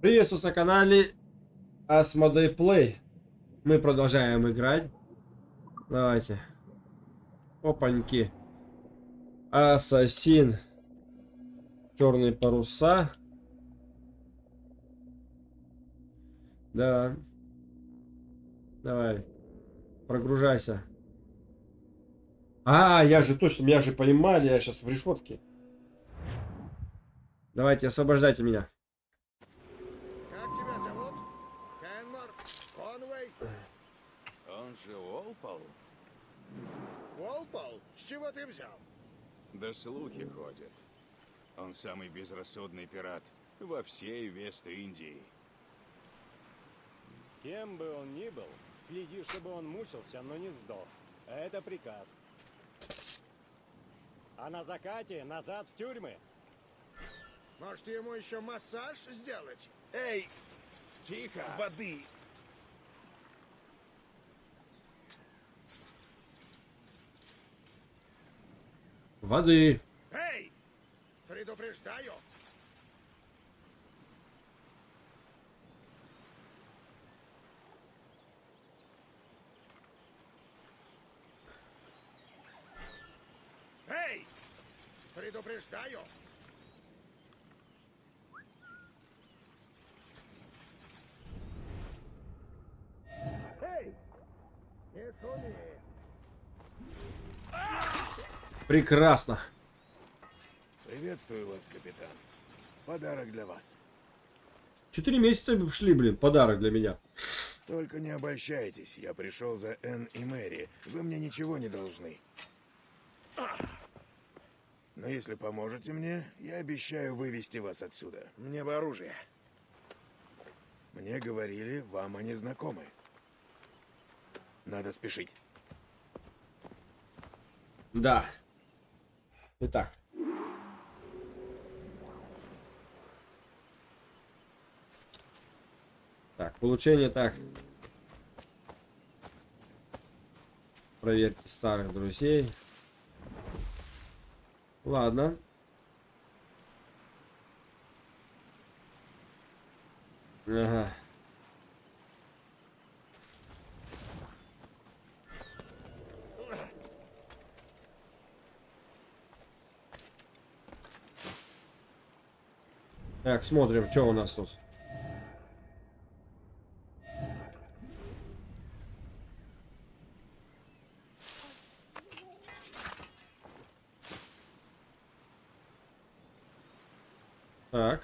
Приветствую на канале Asmodee Play. Мы продолжаем играть. Давайте. Опаньки. Ассасин. Черные паруса. Да. Давай. Прогружайся. Я же точно, меня же поймали, я сейчас в решетке. Давайте, освобождайте меня. Как тебя зовут? Кенмор? Конвей? Он же Уолпол? Уолпол? С чего ты взял? Да слухи ходят. Он самый безрассудный пират во всей Вест-Индии. Кем бы он ни был, следи, чтобы он мучился, но не сдох. Это приказ. А на закате назад в тюрьмы. Может, ему еще массаж сделать? Эй, тихо! Воды! Воды. Эй! Предупреждаю! Эй! Предупреждаю! Эй! Не шуми! Прекрасно. Приветствую вас, капитан. Подарок для вас. 4 месяца шли, блин, подарок для меня. Только не обольщайтесь, я пришел за Энн и Мэри. Вы мне ничего не должны. Но если поможете мне, я обещаю вывести вас отсюда. Мне бы оружие. Мне говорили, вам они знакомы. Надо спешить. Да. Итак. Так, получение так. Проверьте старых друзей. Ладно. Ага. Так, смотрим, что у нас тут. Так.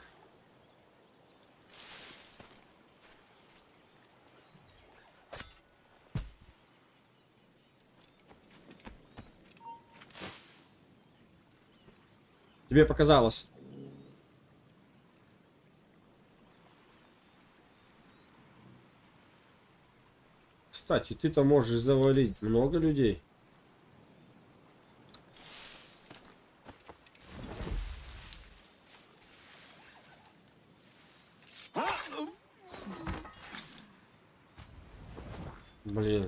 Тебе показалось. Кстати, ты-то можешь завалить много людей. Блин.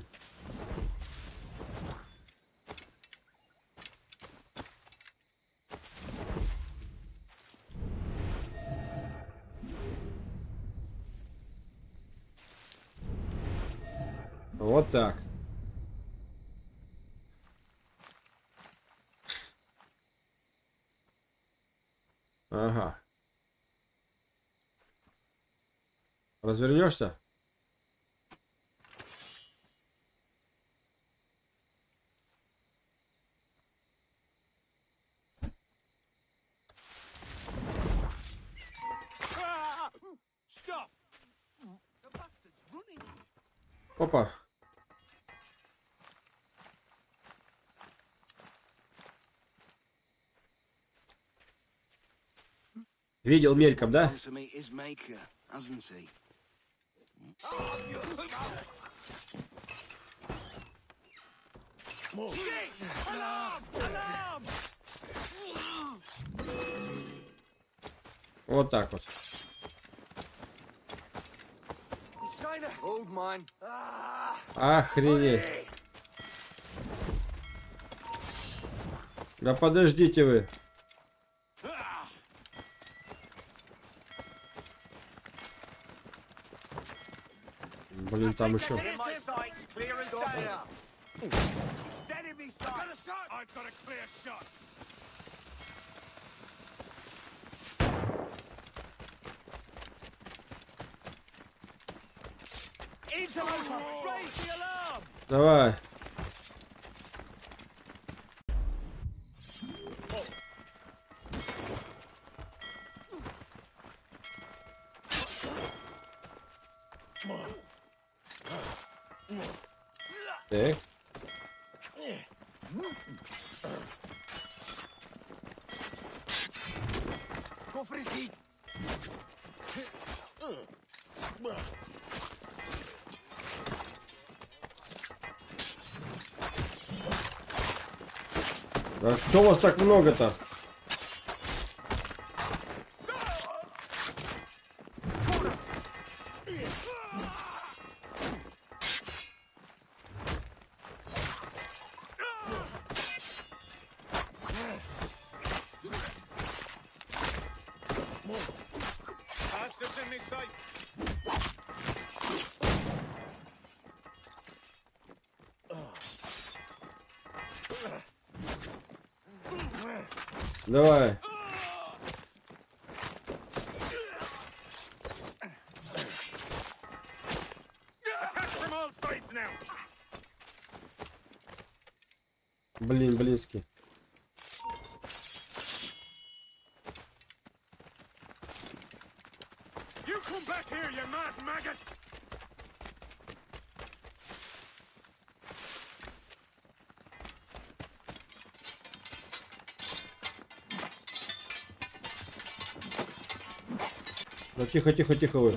Вот так. Ага. Развернешься? Опа. Видел мельком, да? Вот так вот. Охренеть. Да подождите вы. Блин, там еще. In my sights, clear as day. Dead in me sights. I've got a clear shot. Interloper, raise the alarm. Давай. Так. Кофризит. Да что вас так много-то? Bastards in me sight. Давай. Attack from all sides now. Блин, близкий. You come back here, you mad maggot. Ну тихо, тихо, тихо вы.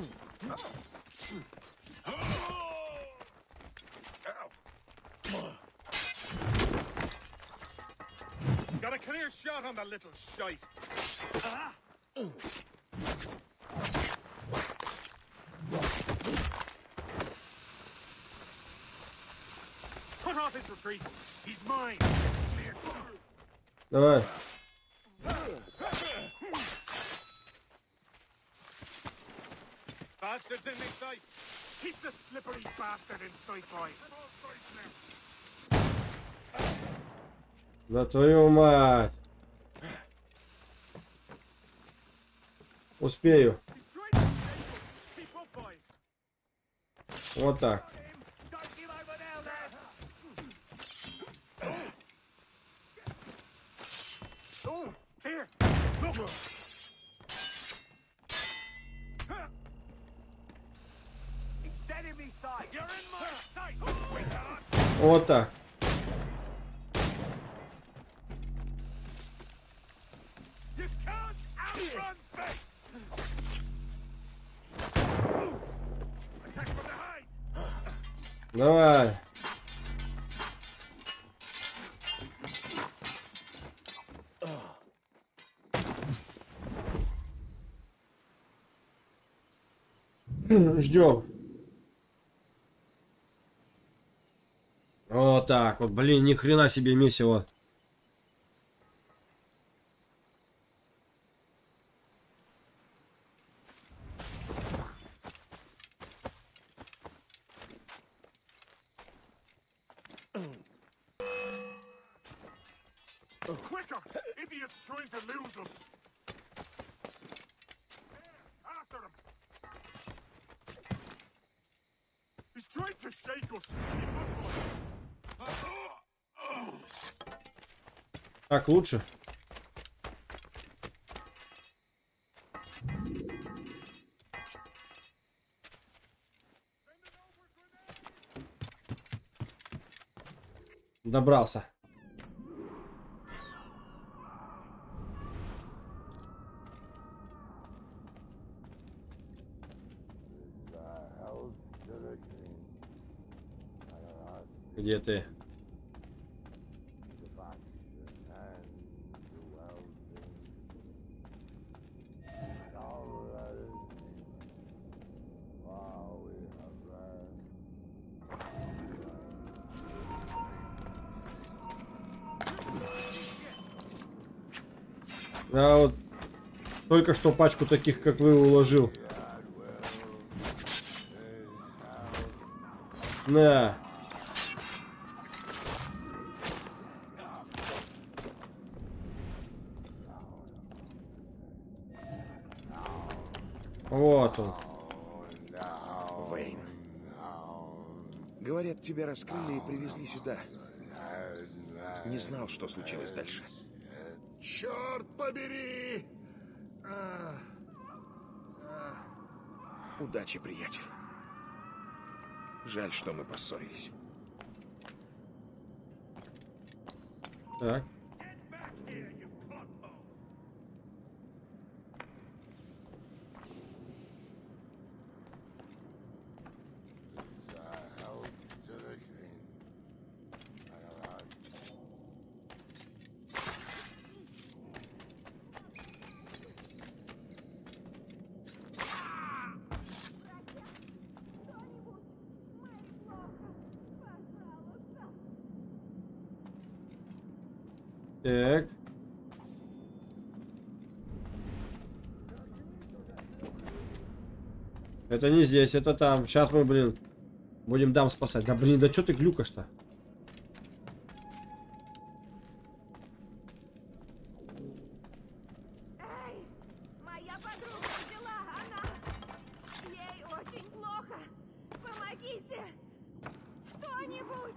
Got a clear shot on the little shite. Cut off his retreat. He's mine. Давай. Bastards in me sight. Keep the slippery bastard in sight, boys. Да твою мать. Успею. Keep up, boys. Вот так. Don't give over now, lad. Here. Look. He's dead in me sight. You're in my sight. Вот так. You can't outrun fate. Attack from behind. Давай. Ждем. Вот так вот, блин, ни хрена себе месиво. Quicker! Idiots trying to lose us. After him. He's trying to shake us. Так, лучше. Добрался. Где ты? Я вот только что пачку таких, как вы, уложил. На. Вот он. Вейн. Говорят, тебя раскрыли и привезли сюда. Не знал, что случилось дальше. Черт побери! Удачи, приятель. Жаль, что мы поссорились. Так. Так. Это не здесь, это там. Сейчас мы, блин, будем дам спасать. Да, блин, да что ты глюкаешь-то? Эй, моя подруга взяла, она... Ей очень плохо. Помогите! Кто-нибудь!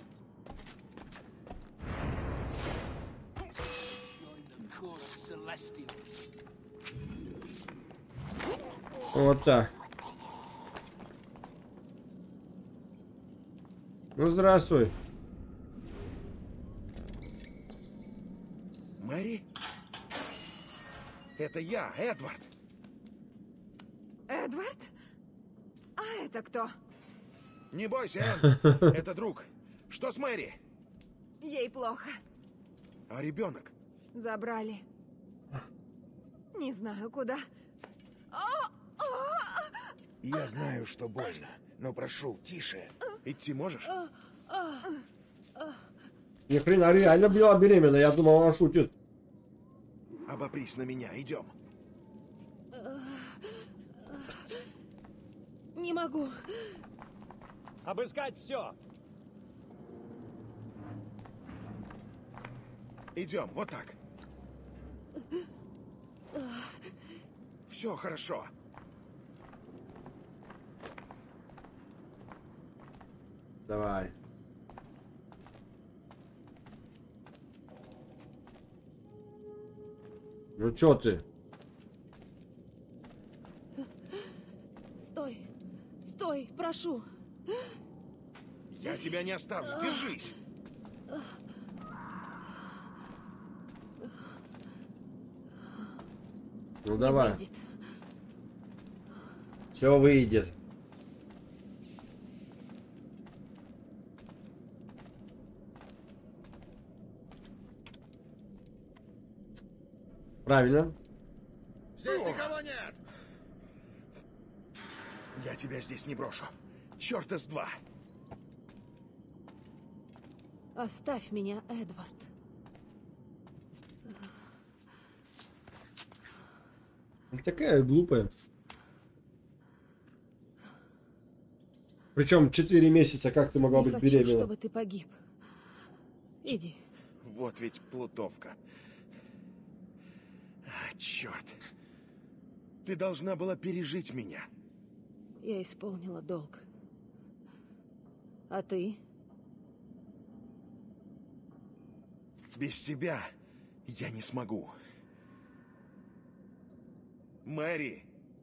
Вот так. Ну, здравствуй. Мэри? Это я, Эдвард. Эдвард? А это кто? Не бойся, Энн. Это друг. Что с Мэри? Ей плохо. А ребенок? Забрали. Не знаю, куда. Я знаю, что больно, но прошу, тише. Идти можешь? Ни хрена, реально была беременна. Я думал, она шутит. Обопрись на меня, идем. Не могу. Обыскать все. Идем, вот так. Все хорошо. Давай. Ну чё ты? Стой. Стой, прошу. Я тебя не оставлю, держись. Ну давай. Выйдет. Все выйдет. Правильно. Здесь никого нет. Я тебя здесь не брошу. Черт из два. Оставь меня, Эдвард. Такая глупая. Причем 4 месяца, как ты могла Не быть хочу, беременна? чтобы ты погиб. Иди. Вот ведь плутовка. Черт. Ты должна была пережить меня. Я исполнила долг. А ты? Без тебя я не смогу. Мэри.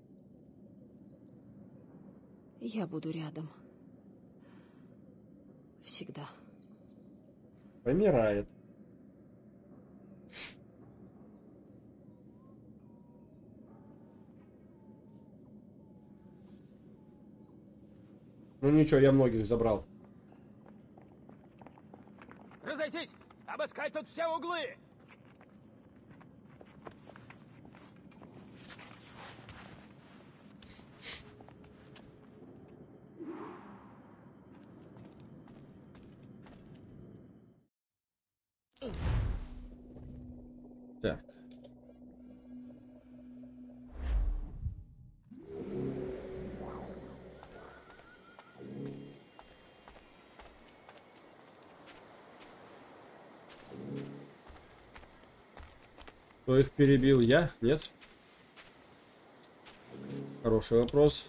Я буду рядом. Всегда. Помирает. Ну ничего, я многих забрал. Разойтись! Обыскать тут все углы! Так. Кто их перебил? Я? Нет? Хороший вопрос.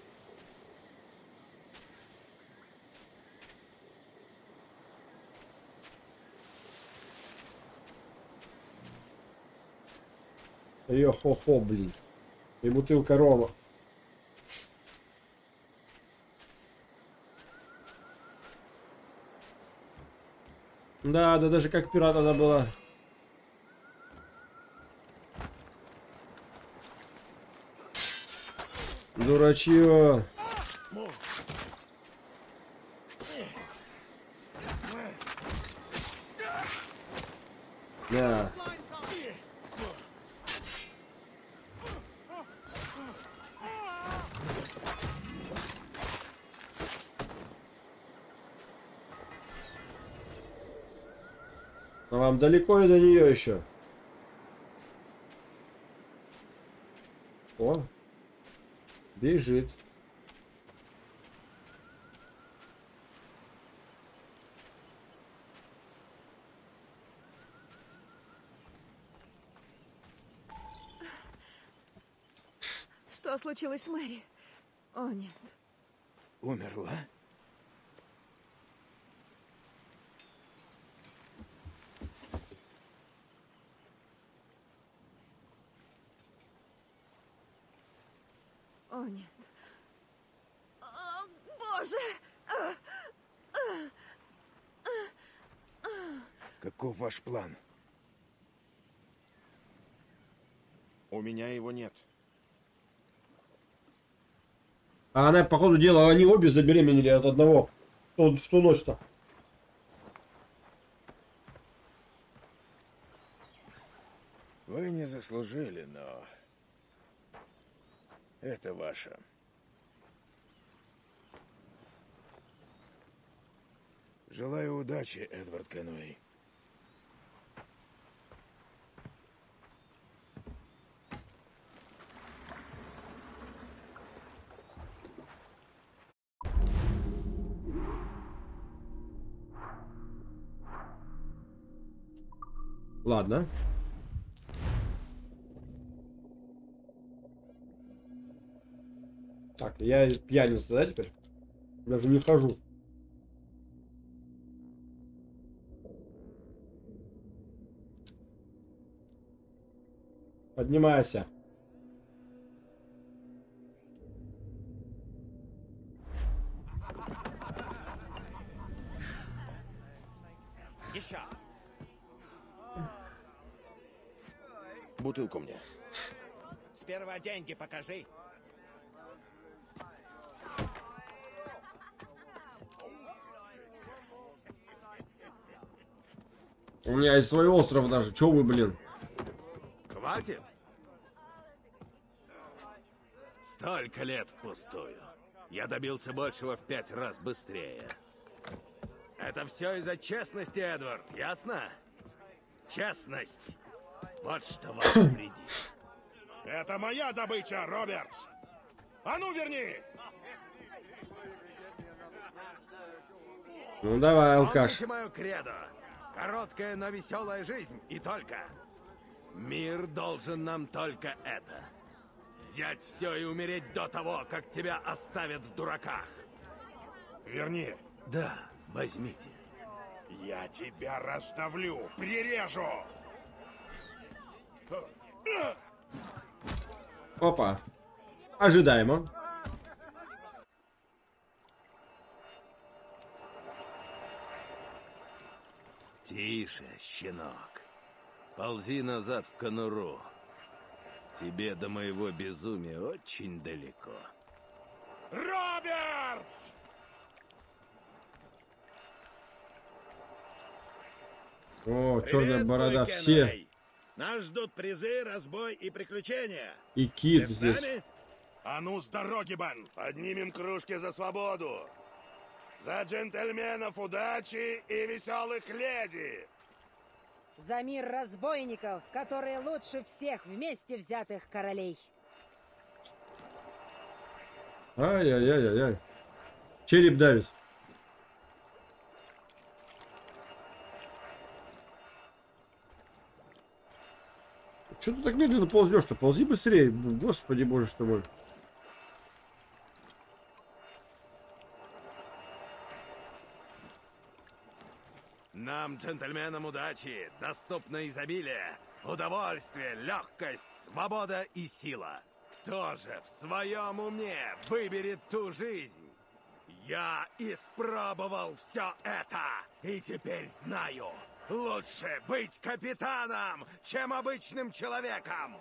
Йо-хо-хо, блин. И бутылка рома. Да, да даже как пират она была. Дурачье. Да. А вам далеко и до нее еще. О, бежит. Что случилось с Мэри? О, нет. Умерла? О, нет. О, Боже! Каков ваш план? У меня его нет. А она, по ходу дела, они обе забеременели от одного в ту ночь-то. Вы не заслужили, но... это ваше. Желаю удачи, Эдвард Кенуэй. Ладно. Так, я пьяница, да, теперь? Даже не хожу. Поднимайся. Еще. Бутылку мне. Сперва деньги покажи. У меня есть свой остров даже. Чё вы, блин? Хватит? Столько лет впустую. Я добился большего в 5 раз быстрее. Это все из-за честности, Эдвард, ясно? Честность. Вот что вас вредит. Это моя добыча, Робертс! А ну, верни! Ну давай, алкаш. Помните мое кредо? Короткая, но веселая жизнь, и только. Мир должен нам только это. Взять все и умереть до того, как тебя оставят в дураках. Верни! Да, возьмите. Я тебя раздавлю, прирежу! Опа. Ожидаемо. Тише, щенок. Ползи назад в конуру. Тебе до моего безумия очень далеко. Робертс! О, черная борода. Все. Нас ждут призы, разбой и приключения. И кит здесь. А ну с дороги, Бан! Поднимем кружки за свободу! За джентльменов удачи и веселых леди! За мир разбойников, которые лучше всех вместе взятых королей. Ай-яй-яй-яй-яй. Череп давит. Что ты так медленно ползешь-то? Ползи быстрее. Господи боже что мой. Нам, джентльменам, удачи, доступно изобилие, удовольствие, легкость, свобода и сила. Кто же в своем уме выберет ту жизнь? Я испробовал все это, и теперь знаю, лучше быть капитаном, чем обычным человеком.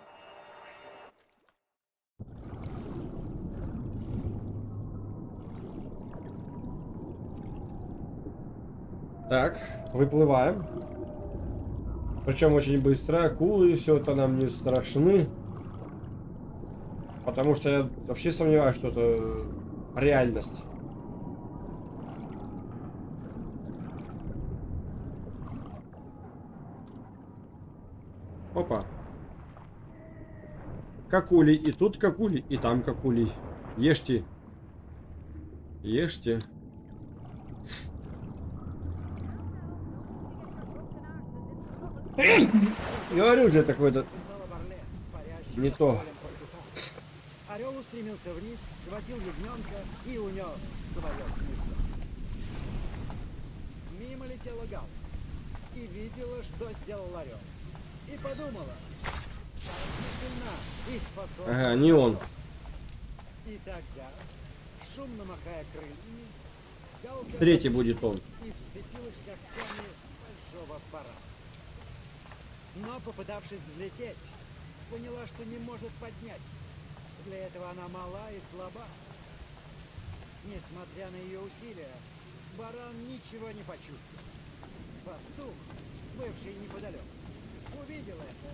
Так, выплываем. Причем очень быстро. Акулы, все это нам не страшны. Потому что я вообще сомневаюсь, что это реальность. Опа. Какули. И тут какули, и там какули. Ешьте. Ешьте. Говорю же, такой-то не то. Орел устремился вниз, схватил ягненка и унес свое гнездо. Мимо летела Галка и видела, что сделал орел. И подумала, как не сильна и способна. Ага, не он. И тогда, шумно махая крыльями, Галка Третий будет он. и вцепилась когтями большого барана. Но, попытавшись взлететь, поняла, что не может поднять. Для этого она мала и слаба. Несмотря на ее усилия, баран ничего не почувствовал. Пастух, бывший неподалеку, увидел это.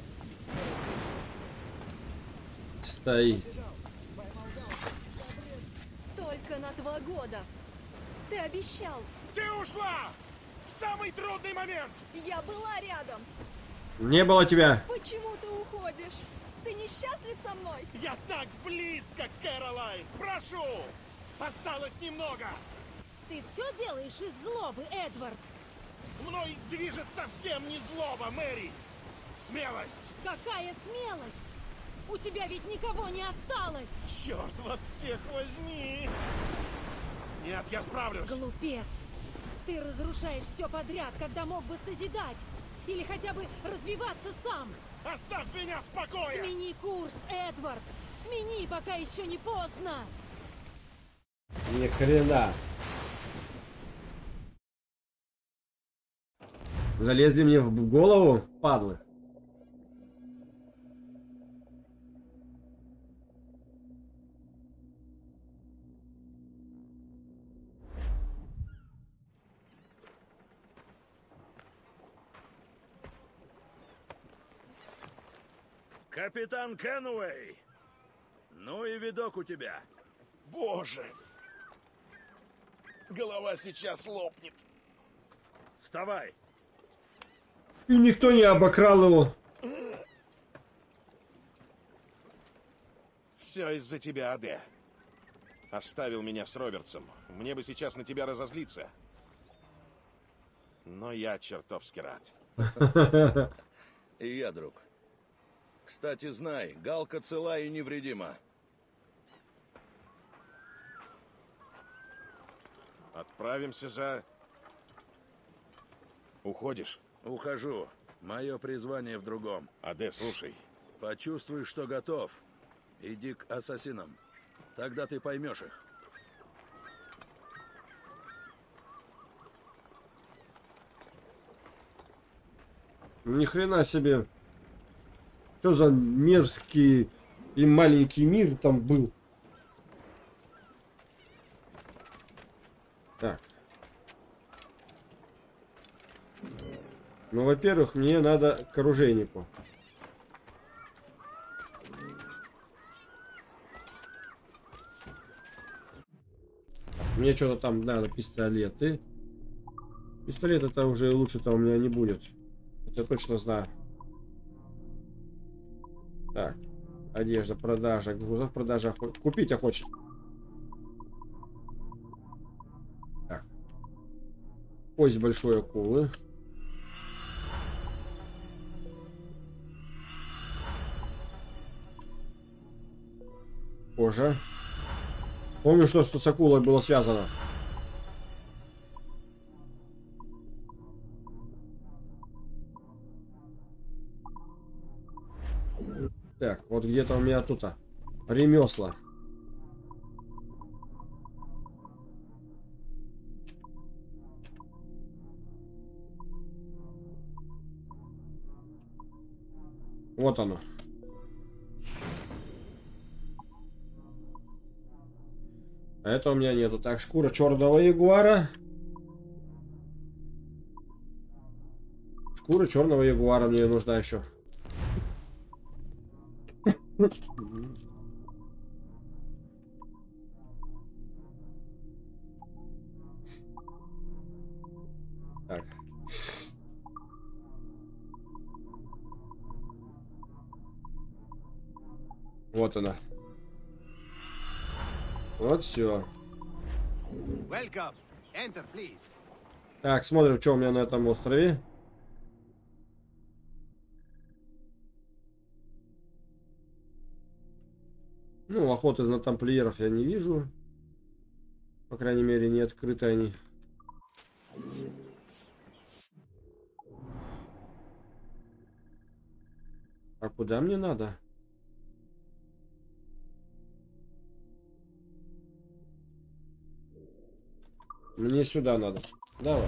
Стоит. Бежал, поймал Галку, обрезал. Только на 2 года. Ты обещал. Ты ушла! В самый трудный момент! Я была рядом. Не было тебя. Почему ты уходишь? Ты несчастлив со мной? Я так близко, Кэролайн! Прошу! Осталось немного! Ты все делаешь из злобы, Эдвард. Мной движет совсем не злоба, Мэри! Смелость! Какая смелость! У тебя ведь никого не осталось! Черт вас всех возьми! Нет, я справлюсь! Глупец! Ты разрушаешь все подряд, когда мог бы созидать! Или хотя бы развиваться сам! Оставь меня в покое! Смени курс, Эдвард! Смени, пока еще не поздно! Ни хрена. Залезли мне в голову, падлы. Капитан Кенуэй! Ну и видок у тебя. Боже! Голова сейчас лопнет. Вставай! И никто не обокрал его. Все из-за тебя, Аде. Оставил меня с Робертсом. Мне бы сейчас на тебя разозлиться. Но я чертовски рад. И я, друг. Кстати, знай, Галка цела и невредима. Отправимся за... Уходишь? Ухожу. Мое призвание в другом. Аде, слушай. Почувствуй, что готов. Иди к ассасинам. Тогда ты поймешь их. Ни хрена себе. Что за мерзкий и маленький мир там был? Так. Ну, во-первых, мне надо к оружейнику. Мне что-то там надо пистолеты. Пистолет это уже лучше-то у меня не будет. Это точно знаю. Так. Одежда, продажа, грузов, продажа. Купить охочет. Так. Кость большой акулы. Похоже. Помню, что с акулой было связано. Так, вот где-то у меня тут ремесла. Вот оно. А это у меня нету. Так, шкура черного ягуара. Шкура черного ягуара мне нужна еще. Так. Вот она. Вот все. Welcome. Enter, please. Так, смотрим, что у меня на этом острове. Ну, охоты на тамплиеров я не вижу. По крайней мере, не открыты они. А куда мне надо? Мне сюда надо. Давай.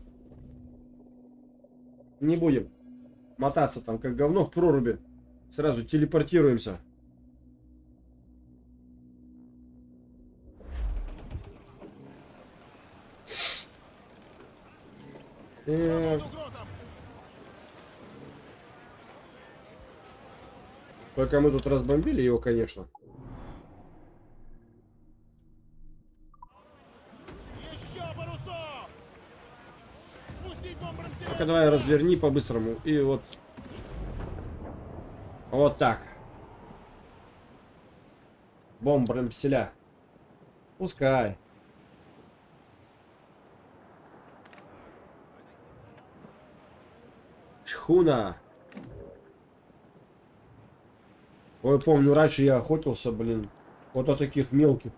Не будем мотаться там, как говно в проруби. Сразу телепортируемся. Только мы тут разбомбили его, конечно. Ну-ка, давай разверни по-быстрому. И вот. Вот так. Бомбрамселя. Пускай. Шхуна. Ой, помню, раньше я охотился, блин. Вот от таких мелких.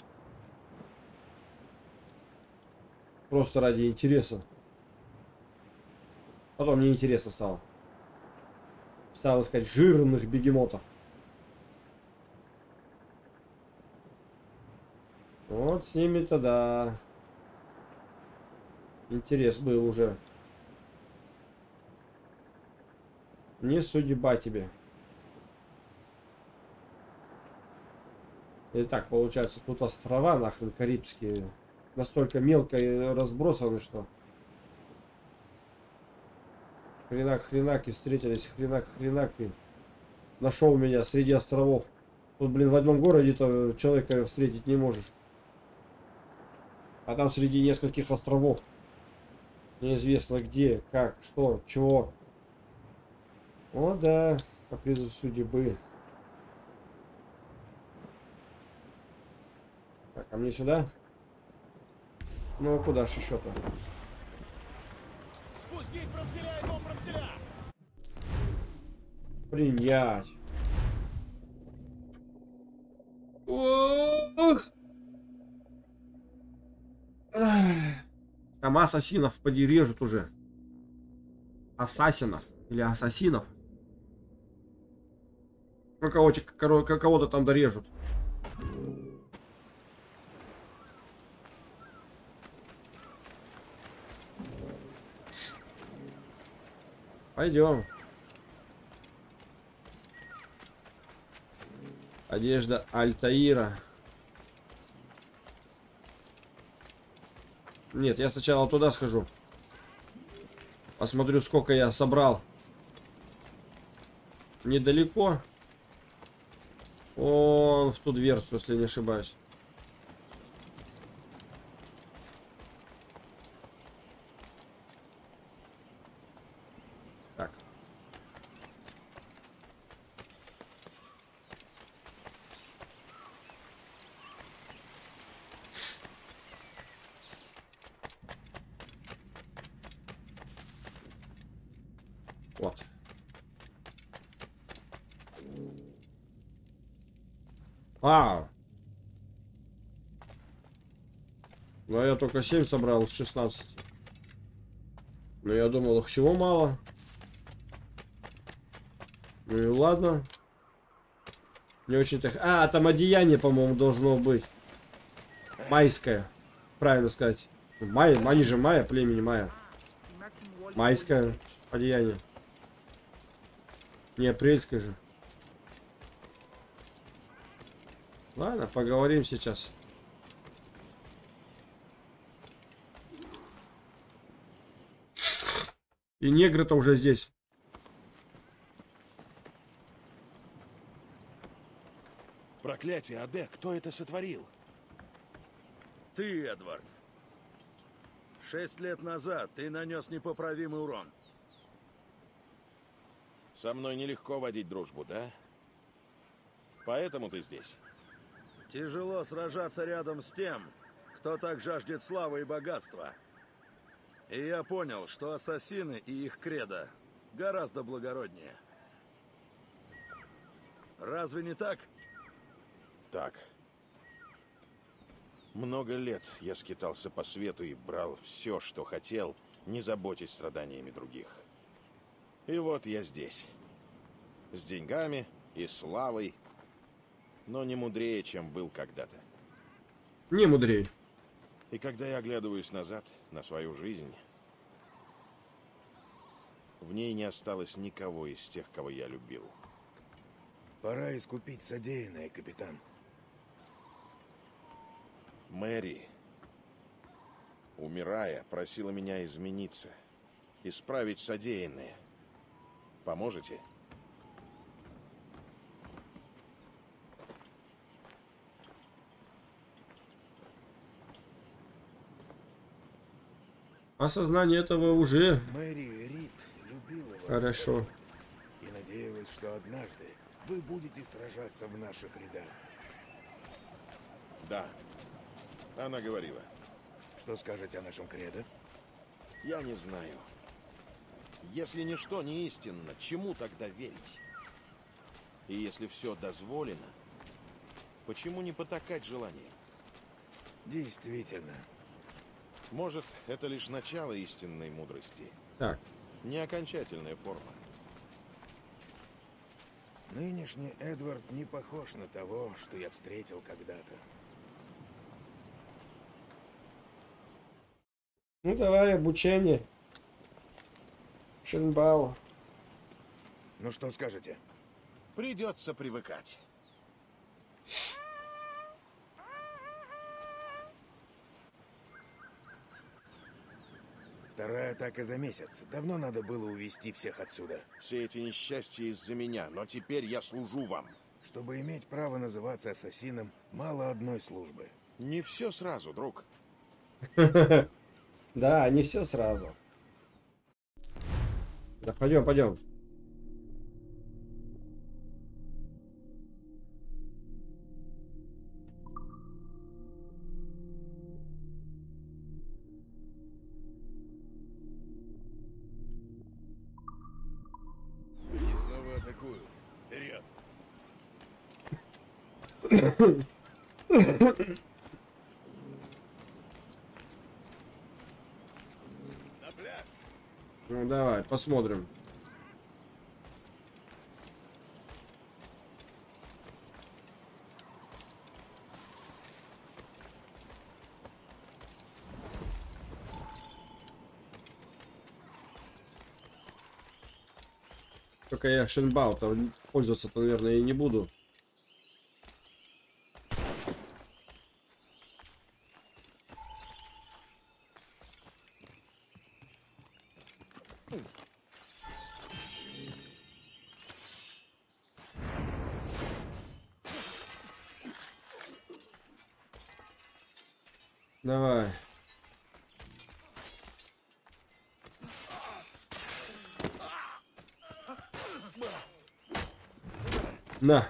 Просто ради интереса. Потом мне интересно стало. Стало искать жирных бегемотов. Вот с ними-то да. Интерес был уже. Не судьба тебе. Итак, получается, тут острова нахрен карибские. Настолько мелко и разбросаны, что... Хренак-хренаки встретились, хренак-хренаки. Нашел меня среди островов. Тут, блин, в одном городе-то человека встретить не можешь. А там среди нескольких островов. Неизвестно где, как, что, чего. О, да, капризы судьбы. Так, а мне сюда? Ну, куда ж еще-то? Спустить промселя и дом промселя! Принять. Ох! Там ассасинов поди режут уже. Ассасинов. Или ассасинов. Ну, кого-то там дорежут. Пойдем. Одежда Альтаира. Нет, я сначала туда схожу. Посмотрю, сколько я собрал. Недалеко. Он в ту дверцу, если не ошибаюсь. Так. Вот. Вау. Ну, а я только 7 собрал из 16. Но я думал, их всего мало. Ну и ладно. Не очень-то... А, там одеяние, по-моему, должно быть. Майское. Правильно сказать. Майя, они же майя, племени майя. Майское одеяние. Не апрельское же. Ладно, поговорим сейчас. И негры-то уже здесь. Проклятие, Аде, кто это сотворил? Ты, Эдвард. 6 лет назад ты нанес непоправимый урон. Со мной нелегко водить дружбу, да? Поэтому ты здесь. Тяжело сражаться рядом с тем, кто так жаждет славы и богатства. И я понял, что ассасины и их кредо гораздо благороднее. Разве не так? Так. Много лет я скитался по свету и брал все, что хотел, не заботясь страданиями других. И вот я здесь. С деньгами и славой, но не мудрее, чем был когда-то. Не мудрей. И когда я оглядываюсь назад на свою жизнь, в ней не осталось никого из тех, кого я любил. Пора искупить содеянное, капитан. Мэри, умирая, просила меня измениться, исправить содеянное. Поможете? Осознание этого уже Мэри Рид любила вас. хорошо. Эдвард, и надеялась, что однажды вы будете сражаться в наших рядах. Да, она говорила. Что скажете о нашем кредо? Я не знаю. Если ничто не истинно, чему тогда верить? И если все дозволено, почему не потакать желаниям? Действительно. Может, это лишь начало истинной мудрости, Так, не окончательная форма. Нынешний Эдвард не похож на того, что я встретил когда-то. ну давай обучение. Шинбао. Ну что скажете? Придется привыкать. Вторая атака за месяц. Давно надо было увести всех отсюда. Все эти несчастья из-за меня, но теперь я служу вам. Чтобы иметь право называться ассасином, мало одной службы. Не все сразу, друг. Да, не все сразу. Да, пойдем, пойдем. Они снова атакуют. Вперед! На пляж! Ну давай, посмотрим. Только я Шинбао-то пользоваться-то, наверное, и не буду. Давай. На.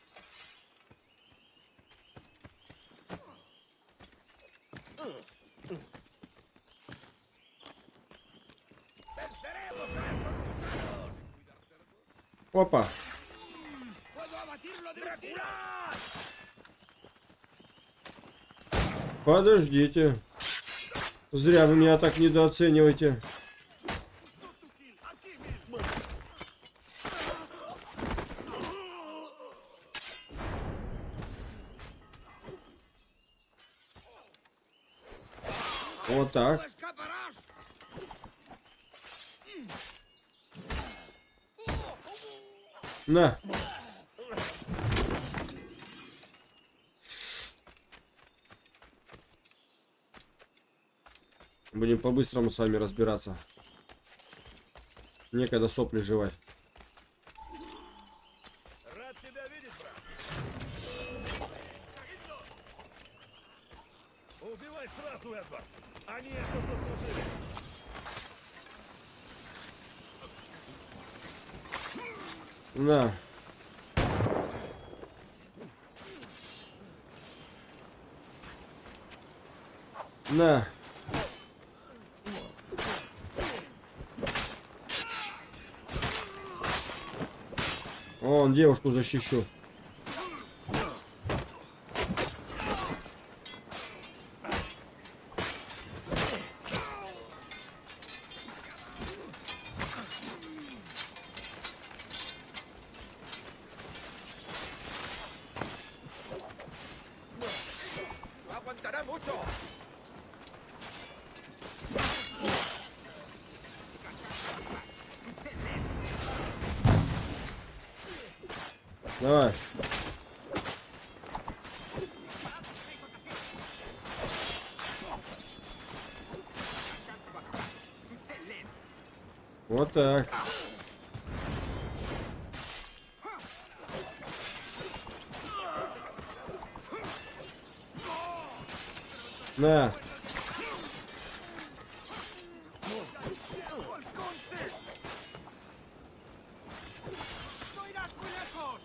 Опа. Подождите. Зря вы меня так недооцениваете. Вот так. На. Будем по-быстрому с вами разбираться. Некогда сопли жевать. Рад тебя видеть, брат. Убивай сразу, Эдвард. Они это заслужили. На. На. Вон, девушку защищу. Aguantará mucho. Давай. Вот так. На. No irás muy lejos.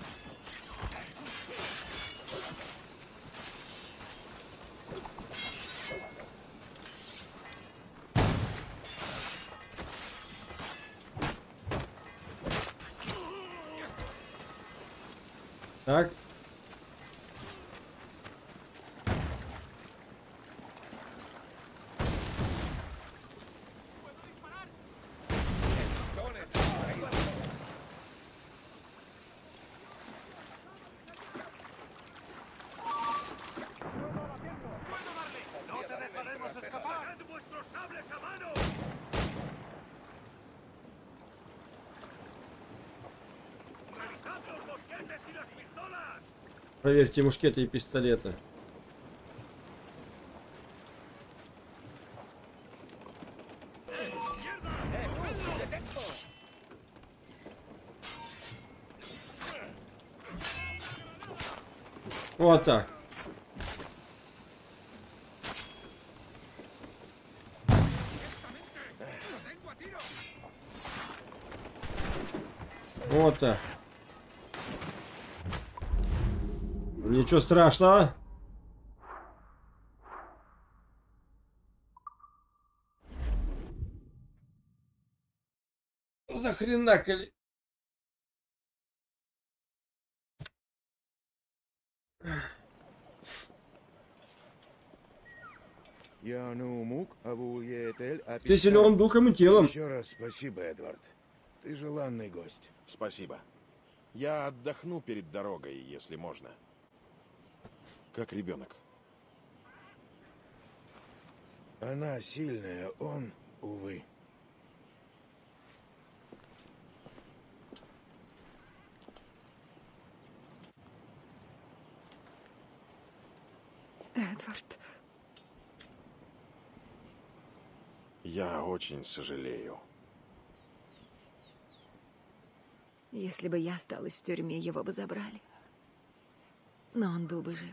Так. No te dejaremos escapar. Vuestros sables a mano. Revisad los mosquetes y las pistolas. Проверьте мушкеты и пистолеты. Вот так. Вот так. Ничего страшного. Захренакали. Ты силен духом и телом. Еще раз спасибо, Эдвард. Ты желанный гость. Спасибо. Я отдохну перед дорогой, если можно. Как ребенок. Она сильная, он, увы. Эдвард, Я очень сожалею. если бы я осталась в тюрьме, его бы забрали. Но он был бы жив.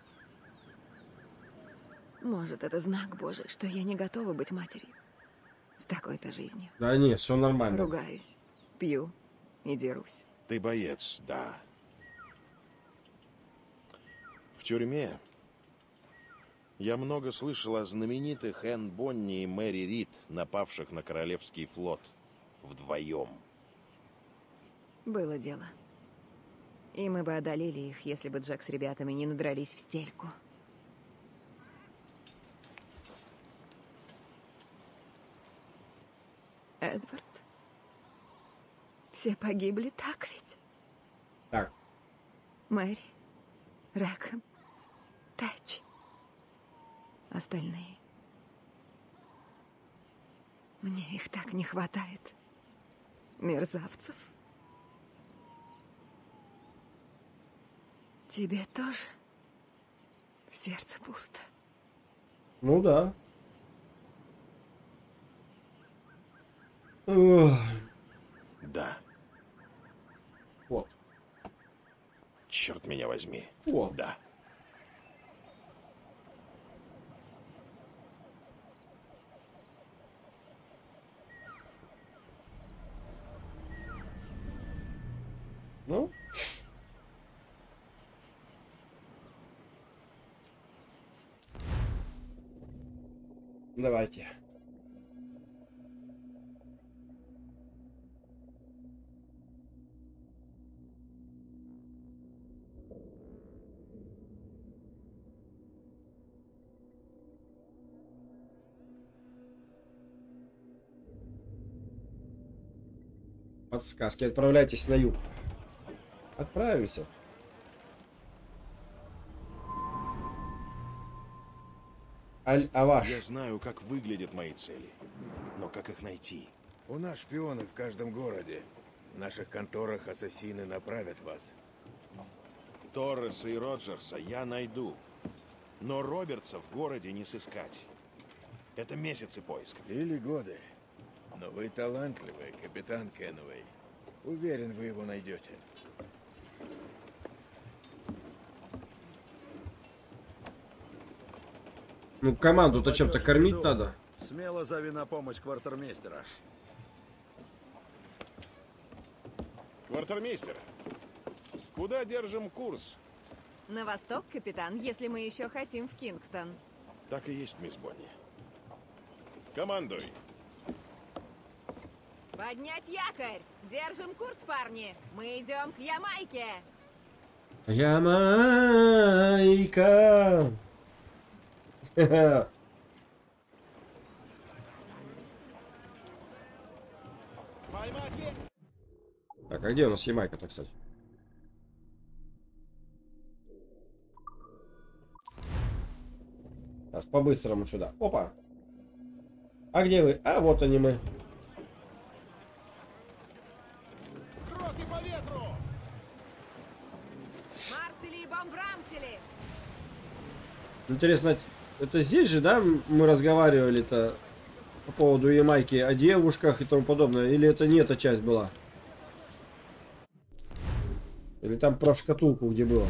Может, это знак Божий, что я не готова быть матерью с такой-то жизнью. Да нет, все нормально. Ругаюсь, пью и дерусь. Ты боец, да. В тюрьме я много слышал о знаменитых Энн Бонни и Мэри Рид, напавших на Королевский флот вдвоем. Было дело. И мы бы одолели их, если бы Джек с ребятами не надрались в стельку. Эдвард. Все погибли, так ведь? Так. Мэри, Рэкхэм, Тэтч. Остальные. Мне их так не хватает. Мерзавцев. Тебе тоже в сердце пусто? Ну да. Ох, Да. вот. Черт меня возьми. Вот. Да. Ну. Давайте. Подсказки. Отправляйтесь на юг. Отправимся. Аль-Аваш. Я знаю, как выглядят мои цели. Но как их найти? У нас шпионы в каждом городе. В наших конторах ассасины направят вас. Торреса и Роджерса я найду. Но Робертса в городе не сыскать. Это месяцы поисков. Или годы. Но вы талантливый, капитан Кенуэй. Уверен, вы его найдете. Ну, команду-то чем-то кормить надо. Смело зови на помощь квартирмейстера. Квартирмейстер, куда держим курс? На восток, капитан, если мы еще хотим в Кингстон. Так и есть, мисс Бонни. Командуй. Поднять якорь! Держим курс, парни! Мы идем к Ямайке! Ямайка. Так, а где у нас Ямайка-то, кстати? Сейчас по-быстрому сюда. Опа. А где вы? А вот они мы. Марсели и Бомбрамсели! Интересно, это здесь же, да, мы разговаривали-то по поводу Ямайки, о девушках и тому подобное? Или это не эта часть была? Или там про шкатулку, где было?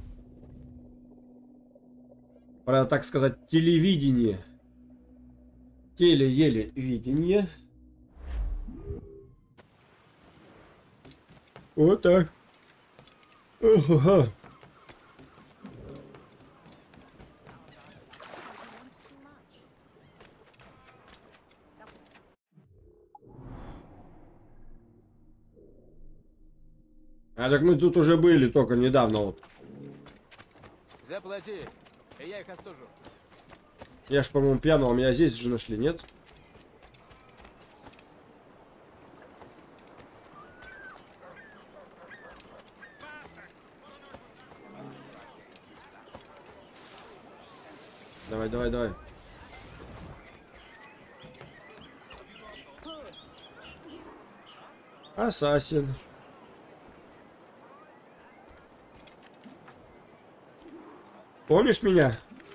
Про, так сказать, телевидение. Телевидение. Вот так. Ага. А так мы тут уже были только недавно вот. Заплати, и я их остужу. Я ж, по-моему, пьяного, меня здесь же нашли, нет? Давай, давай, давай. Ассасин. Помнишь меня?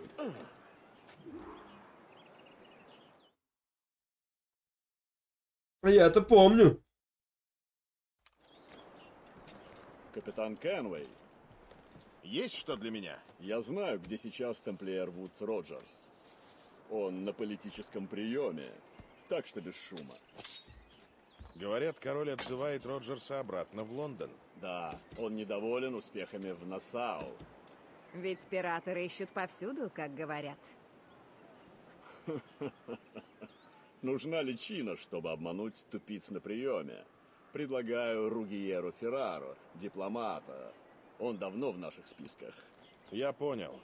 Я-то помню. Капитан Кенуэй, Есть что для меня? я знаю, где сейчас тамплиер Вудс Роджерс. Он на политическом приеме, так что без шума. Говорят, король отзывает Роджерса обратно в Лондон. Да, он недоволен успехами в Нассау. Ведь пираторы ищут повсюду, как говорят. Нужна личина, чтобы обмануть тупиц на приеме. Предлагаю Ругиеру Феррару, дипломата. Он давно в наших списках. Я понял.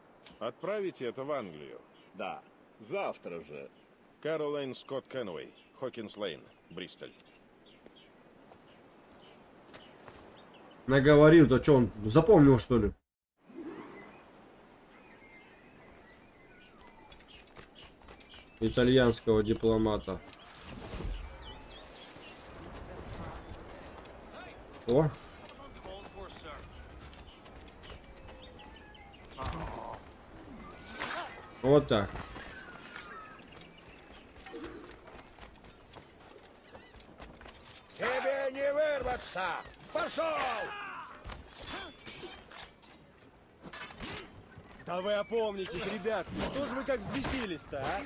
Отправите это в Англию. Да, завтра же. Кэролайн Скотт Кенуэй, Хокинс-Лейн, Бристоль. Наговорил, то что, он запомнил, что ли? Итальянского дипломата. О! Вот так. Тебе не вырваться! Пошел! Да вы опомнитесь, ребят, что же вы как взбесились-то, а?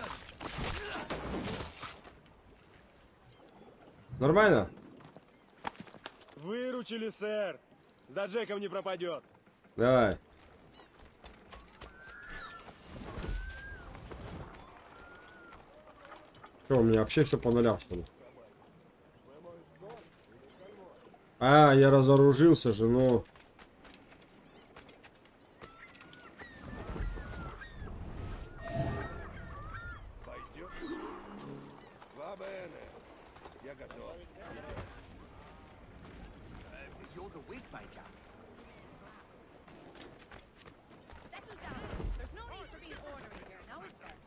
Нормально? Выручили, сэр. За Джеком не пропадет. Давай. Что, у меня вообще все по нулям, что ли? А, я разоружился же, но... Пойдет? Вабене. Я готов. You're the wig maker. Settle down. There's no need for being ornery here, now is there?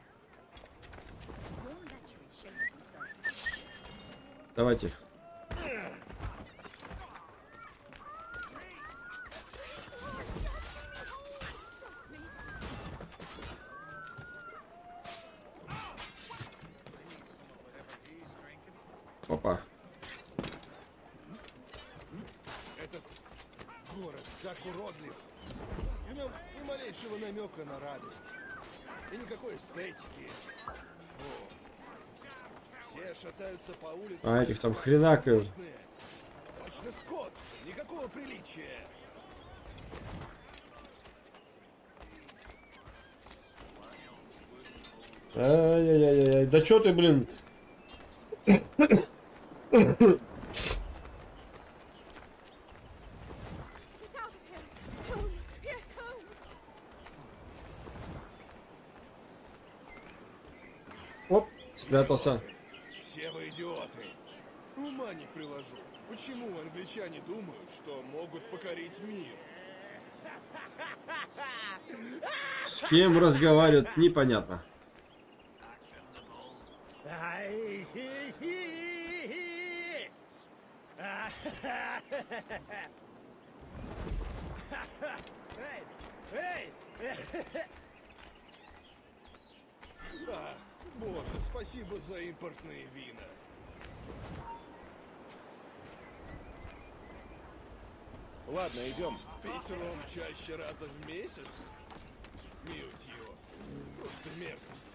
Don't let you shake yourself. Давайте. Опа. Этот город так уродлив. В нем ни малейшего намека на радость. И никакой эстетики. Фу. Все шатаются по улице. А этих там хренакают. Точно скот. Никакого приличия. Ай-яй-яй-яй. Да чё ты, блин? Get out of here. Home. Here's home. Оп, спрятался. Все вы идиоты. Ума не приложу. Почему англичане думают, что могут покорить мир? С кем разговаривают, непонятно. А, боже, спасибо за импортные вина. Ладно, идем. Пить ром чаще раза в месяц? Милуть его. Просто мерзость.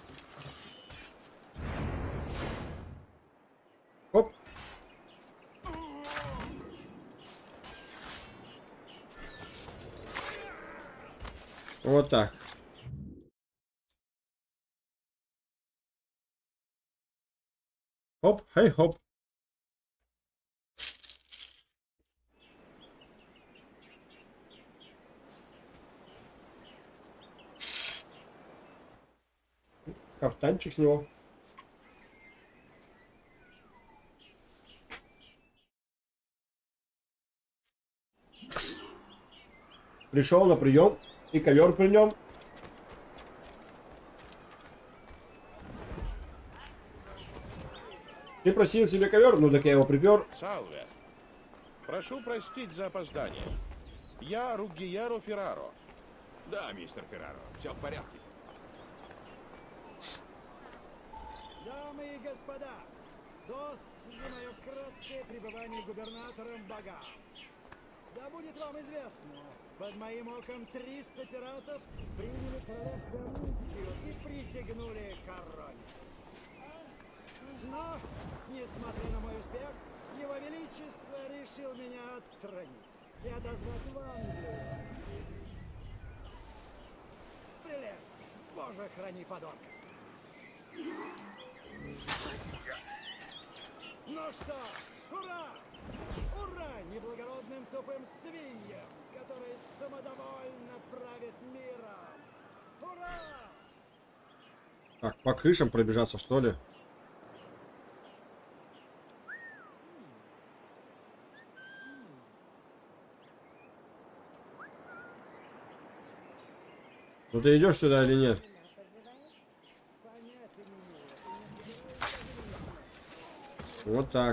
Оп. Вот так. Хоп, хей, хоп. Кафтанчик с него. Пришел на прием, и ковер при нем. Ты просил себе ковер, ну так я его припер. Салве. Прошу простить за опоздание. Я Ругиеро Ферраро. Да, мистер Ферраро, все в порядке. Дамы и господа, тост за мое краткое пребывание губернатором богам. Да будет вам известно, под моим оком 300 пиратов приняли королевскую амнистию и присягнули короне. Но, несмотря на мой успех, его величество решил меня отстранить и отозвать в Англию. Прелестно. Боже, храни подонка. Ну что, ура! Ура неблагородным тупым свиньям, которые самодовольно правят миром! Ура! Так, по крышам пробежаться, что ли? Ну ты идешь сюда или нет? Вот так.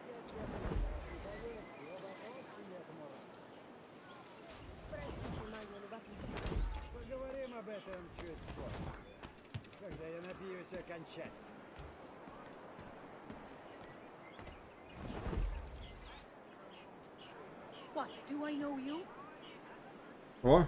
Поговорим об этом чуть позже, когда я напьюсь окончательно. What, do I know you? О.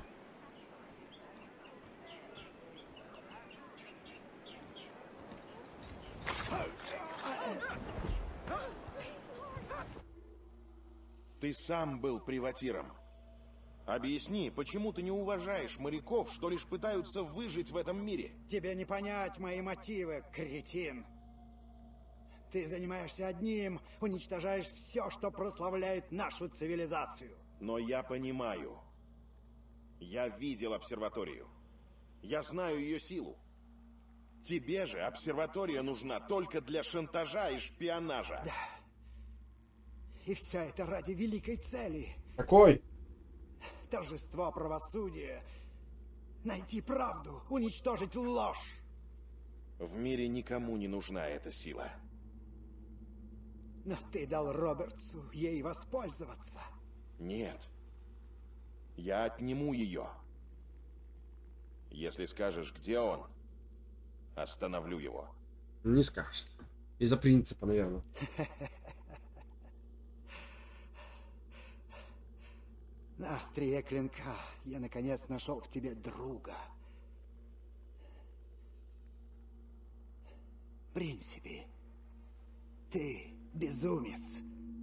Ты сам был приватиром. Объясни, почему ты не уважаешь моряков, что лишь пытаются выжить в этом мире? Тебе не понять мои мотивы, кретин. Ты занимаешься одним, уничтожаешь все, что прославляет нашу цивилизацию. Но я понимаю. Я видел обсерваторию. Я знаю ее силу. Тебе же обсерватория нужна только для шантажа и шпионажа. Да. И все это ради великой цели. Какой? Торжество правосудия. Найти правду, уничтожить ложь. В мире никому не нужна эта сила. Но ты дал Робертсу ей воспользоваться. Нет. Я отниму ее. Если скажешь, где он, остановлю его. Не скажет. Из-за принципа, наверное. На острие клинка я наконец нашел в тебе друга. В принципе, ты безумец.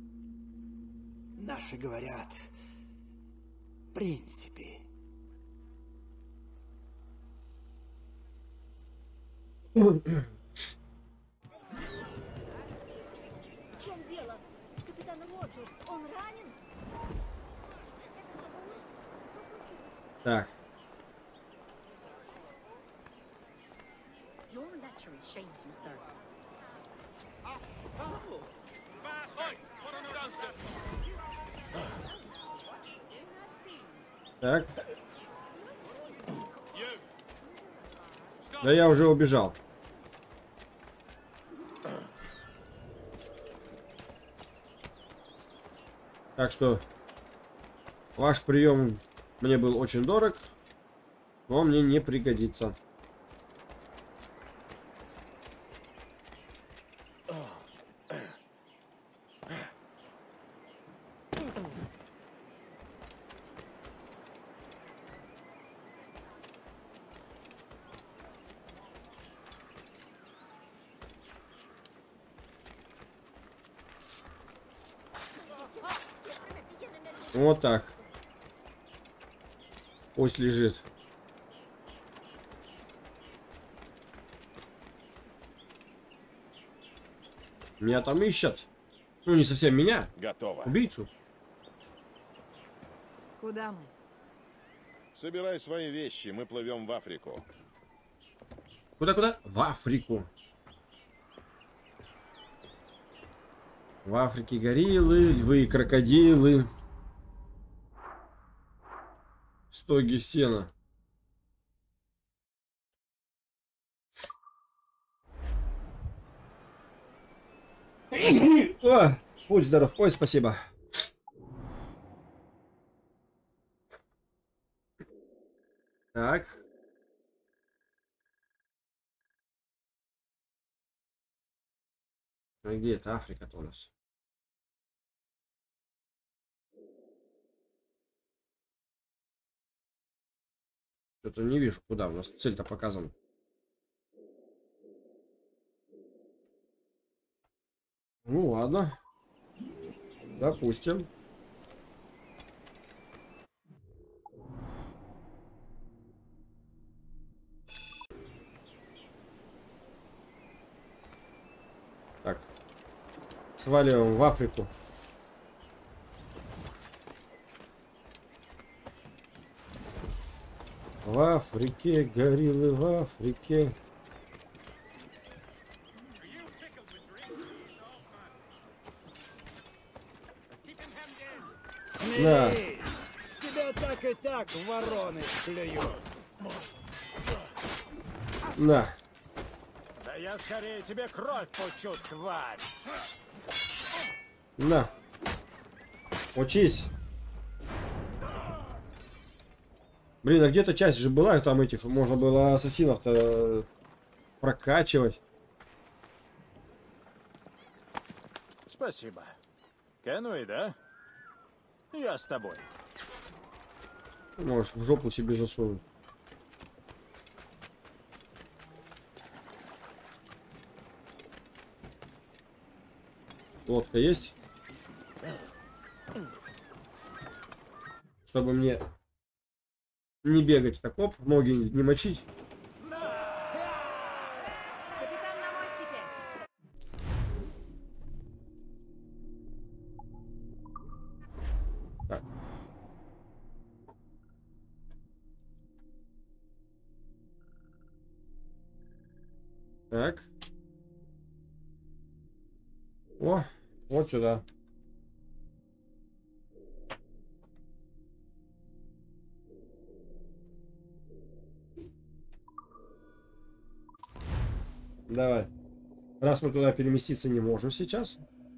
Наши говорят, в принципе. В чем дело? Капитан Роджерс, он ранен? Так. Your lechery shames you, sir. Так. Да я уже убежал. Так что ваш прием мне был очень дорог, но мне не пригодится. Вот так. Пусть лежит. Меня там ищут. Ну, не совсем меня. Готово. Убийцу. Куда мы? Собирай свои вещи, мы плывем в Африку. Куда-куда? В Африку. В Африке гориллы, львы и крокодилы. Стоги сена. О, будь здоров. Ой, спасибо. Так. А где это Африка-то у нас? Что-то не вижу, куда у нас цель-то показана. Ну ладно. Допустим. Так. Сваливаем в Африку. В Африке, гориллы в Африке. Смирись! Да. Тебя так и так вороны клюют. На. Да я скорее тебе кровь пучу, тварь. На. Учись. Блин, а где-то часть же была, там этих, можно было ассасинов-то прокачивать. Спасибо. Кенуи, да? Я с тобой. Можешь в жопу себе засунуть. Лодка есть? Чтобы мне не бегать так, оп, ноги не мочить. Капитан на мостике. Так. Так. О, вот сюда. Давай. Раз мы туда переместиться не можем сейчас.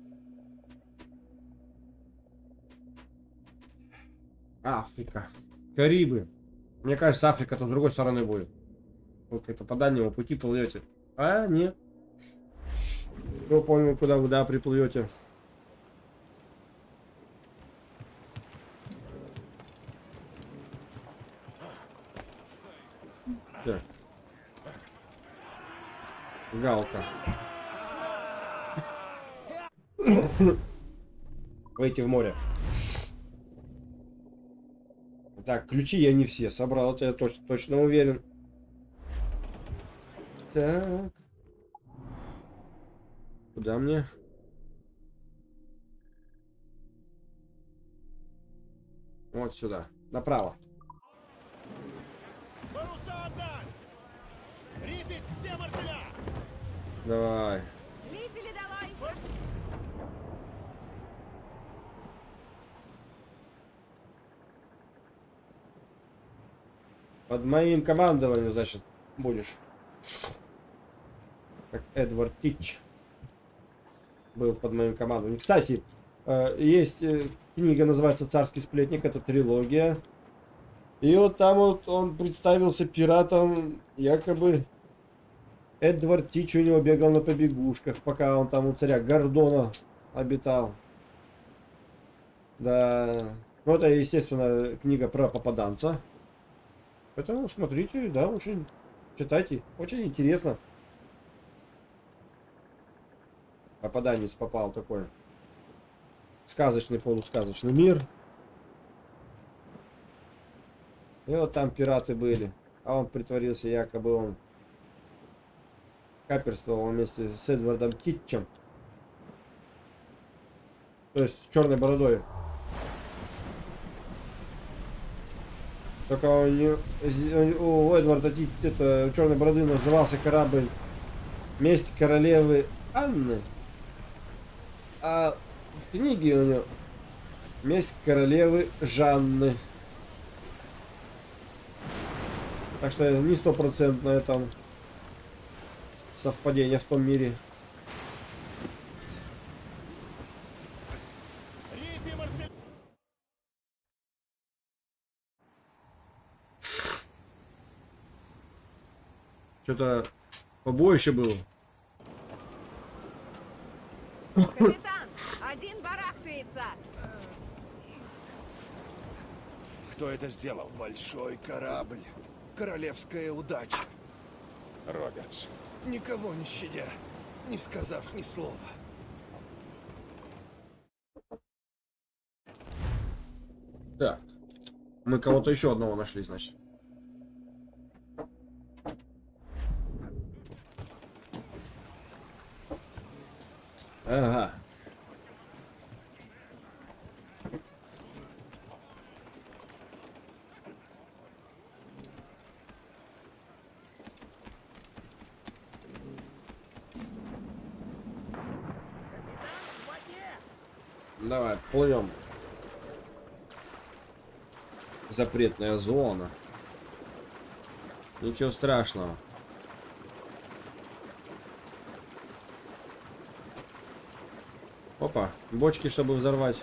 Африка. Карибы. Мне кажется, Африка-то с другой стороны будет. Вот это по дальнему пути плывете. А, нет. Я помню, куда вы, да, приплывете. Так. Галка. Выйти в море. Так, ключи я не все собрал, это я точно уверен. Так. Куда мне? Вот сюда. Направо. Паруса отдать! Рифить все марселя! Давай. Лисили долой! Под моим командованием, значит, будешь. Как Эдвард Тич был под моим командованием. Кстати, есть книга, называется «Царский сплетник», это трилогия. И вот там вот он представился пиратом, якобы Эдвард Тич у него бегал на побегушках, пока он там у царя Гордона обитал. Да, ну это, естественно, книга про попаданца. Поэтому смотрите, да, очень читайте, очень интересно. Попаданец попал такой сказочный, полусказочный мир. И вот там пираты были. А он притворился, якобы он каперствовал вместе с Эдвардом Титчем. То есть черной бородой. Только у Эдварда это, черной бороды назывался корабль «Месть королевы Анны». А в книге у него «Месть королевы Жанны». Так что не стопроцентное там совпадение в том мире. Что-то побоище было. Капитан, один барахтается. Кто это сделал? Большой корабль. Королевская удача. Робертс. Никого не щадя, не сказав ни слова. Так. Мы кого-то еще одного нашли, значит. Ага. Давай, плывем. Запретная зона. Ничего страшного. Бочки, чтобы взорвать.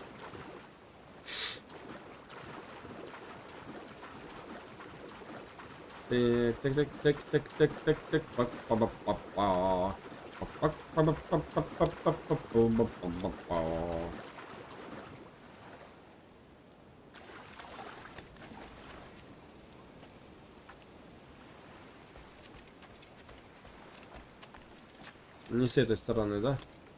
Так. Не с этой стороны, да?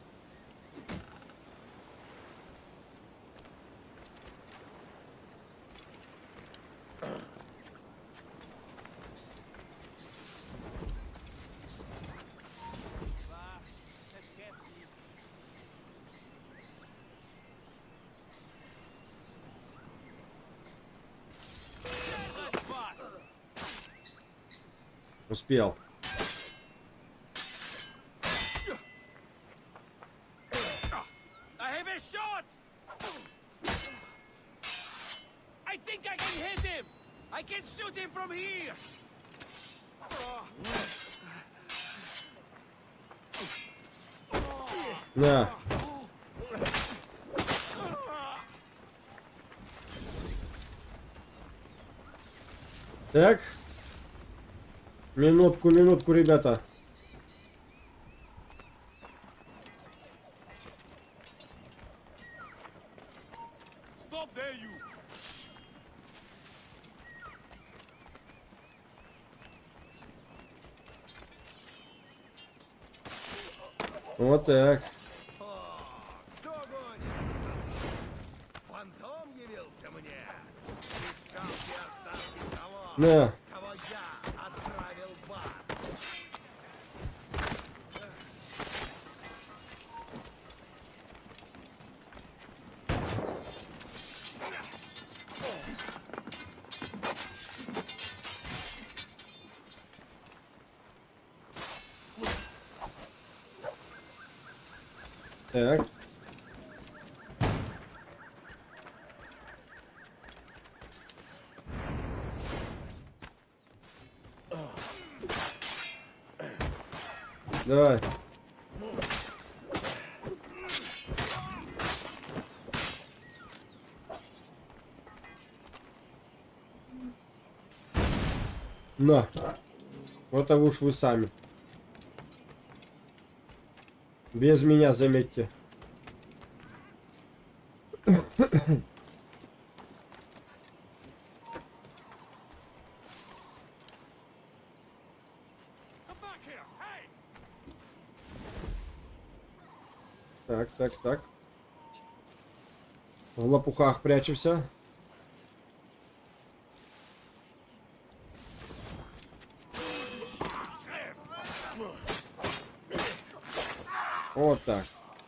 Успел. На. Так. Минутку, ребята. Вот так. Кто гонится? Фантом явился мне. Искал остатки того, На. кого я отправил в ад. Так. Давай. На. Вот а уж вы сами. Без меня, заметьте. Так, так, так. В лопухах прячемся. Вот так.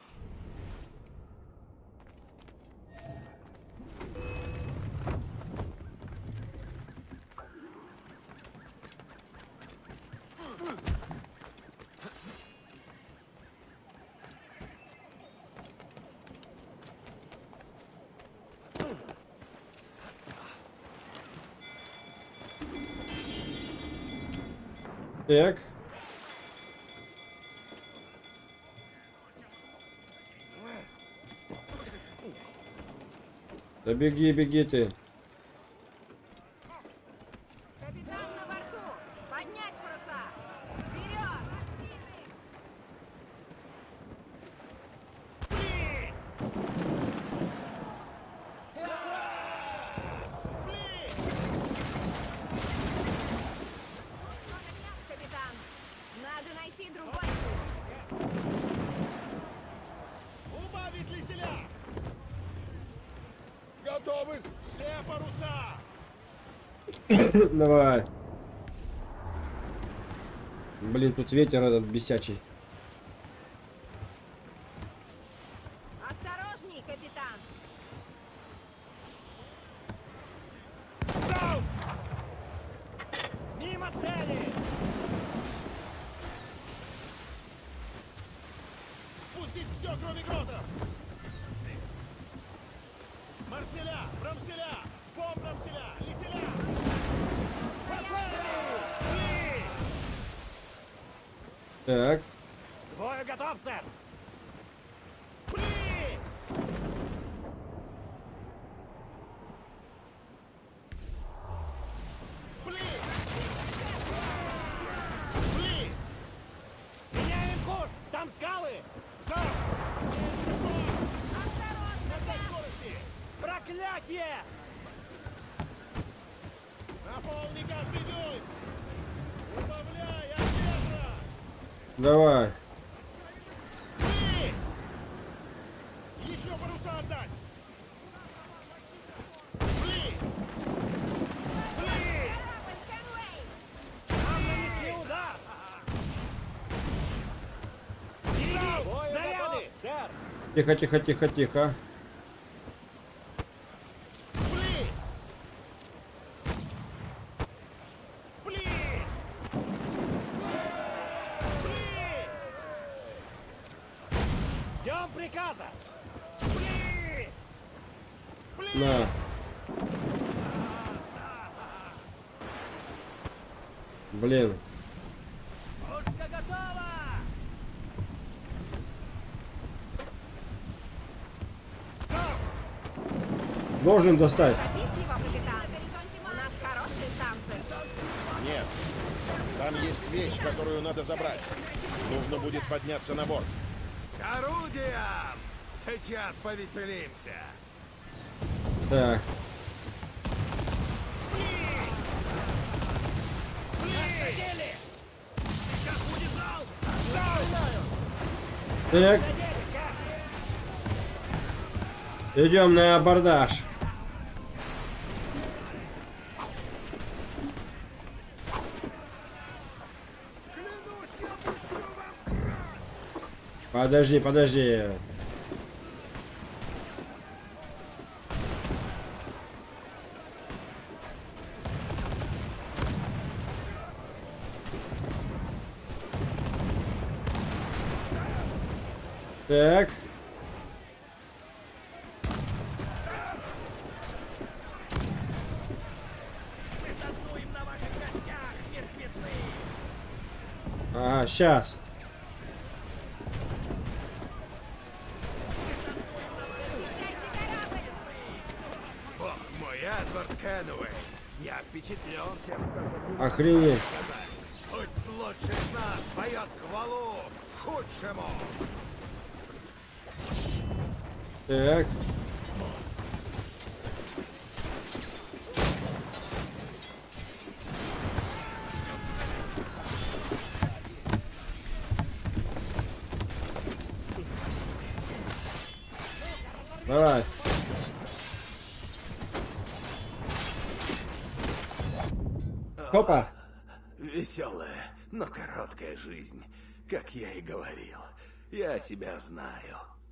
Так. Да беги, беги ты. Капитан на борту! Поднять паруса! Вперед! Капитан, надо найти другой путь. Убавить веселя! Готовы все паруса! Давай. Блин, тут ветер этот бесячий. Осторожней, капитан! Залп! Мимо цели! Спустить все, кроме гротов! Марселя! Брамселя! Бомбрамселя! Лиселя! Так. Двое готов, сэр! Проклятие! Наполни каждый дюйм! Убавляй от ветра! Давай. Еще паруса отдать! Пли! Пли! Нам нанесли удар! Снаряды! Сэр! Тихо, тихо, тихо, тихо. Пли! Пли! Пли! Ждем приказа! Пли! Пли! На. Блин. Пушка готова! Должен достать. Топить его, капитан. У нас хорошие шансы. Нет. Там есть вещь, которую надо забрать. Нужно будет подняться на борт. К орудиям! Сейчас повеселимся. Так. Задели! Сейчас будет зал! Так. Идем на абордаж. Подожди, подожди. Так. Мы танцуем на ваших костях, мертвецы! А, сейчас. Бог мой, Эдвард Кенуэй, я впечатлен тем, что вы Охренеть. сказали. Пусть лучший из нас поет хвалу худшему. Так. Давай. Хопа. Веселая, но короткая жизнь, как я и говорил. Я себя знаю.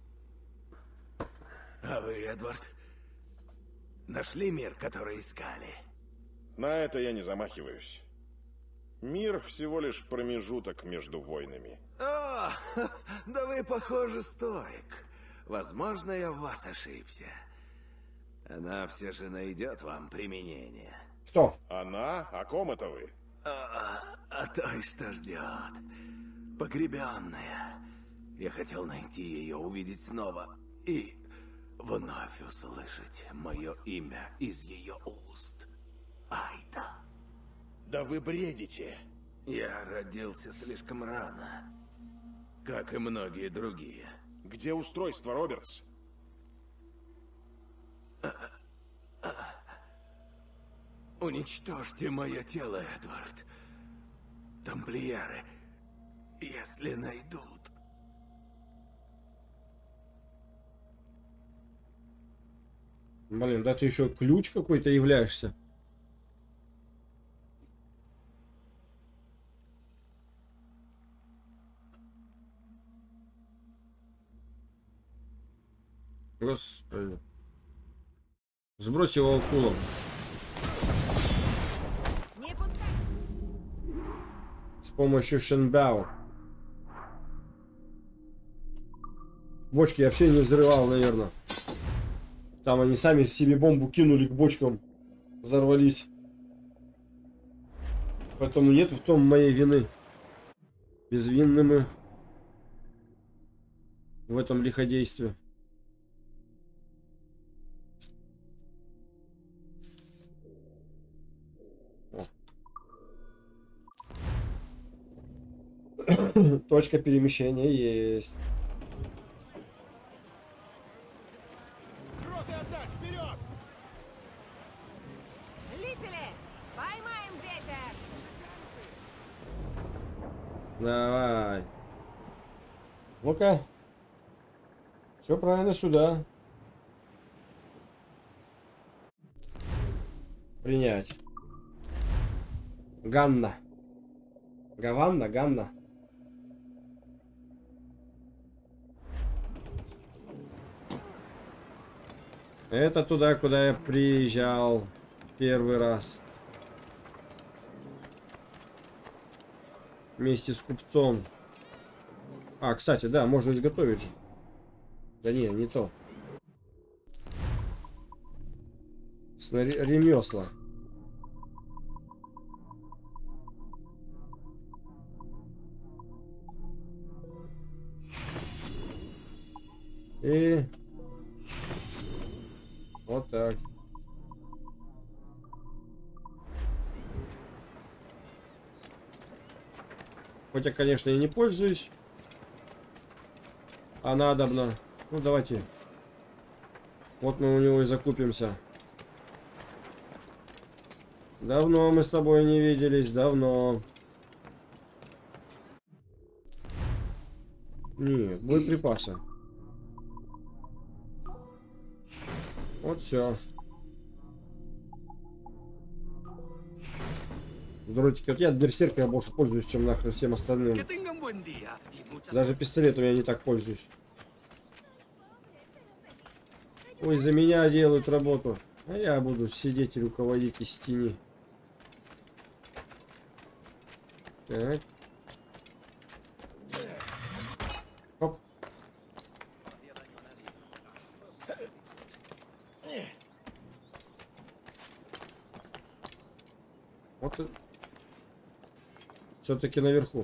А вы, Эдвард, нашли мир, который искали? На это я не замахиваюсь. Мир всего лишь промежуток между войнами. О, да вы, похоже, стоик. Возможно, я в вас ошибся. Она все же найдет вам применение. Кто? Она? О ком это вы? А той, что ждет. Погребенная. Я хотел найти ее, увидеть снова и вновь услышать мое имя из ее уст. Айда. Да вы бредите. Я родился слишком рано, как и многие другие. Где устройство, Робертс? Уничтожьте мое тело, Эдвард. Тамплиеры, если найдут. Блин, да ты еще ключ какой-то являешься. Господи. Сбрось его акулом. Не пускай. С помощью Шенбао. Бочки я вообще не взрывал, наверное. Там они сами себе бомбу кинули к бочкам. Взорвались. Поэтому нет в том моей вины. Безвинны мы в этом лиходействе. Точка перемещения есть. Роты отдать! Вперед! Грабители! Поймаем ветер! Давай. Ну-ка. Все правильно сюда. Принять. Ганна. Гаванна, Ганна. Это туда, куда я приезжал первый раз. Вместе с купцом. А, кстати, да, можно изготовить же. Да не, не то. Ремесла. И вот так. Хоть я, конечно, и не пользуюсь. А надобно. Ну, давайте. Вот мы у него и закупимся. Давно мы с тобой не виделись, давно. Нет, боеприпасы. Вот все. Дротики. Вот я берсерком больше пользуюсь, чем нахрен всем остальным. Даже пистолетом я не так пользуюсь. Ой, за меня делают работу. А я буду сидеть и руководить из тени. Так. Оп. Вот. Все-таки наверху.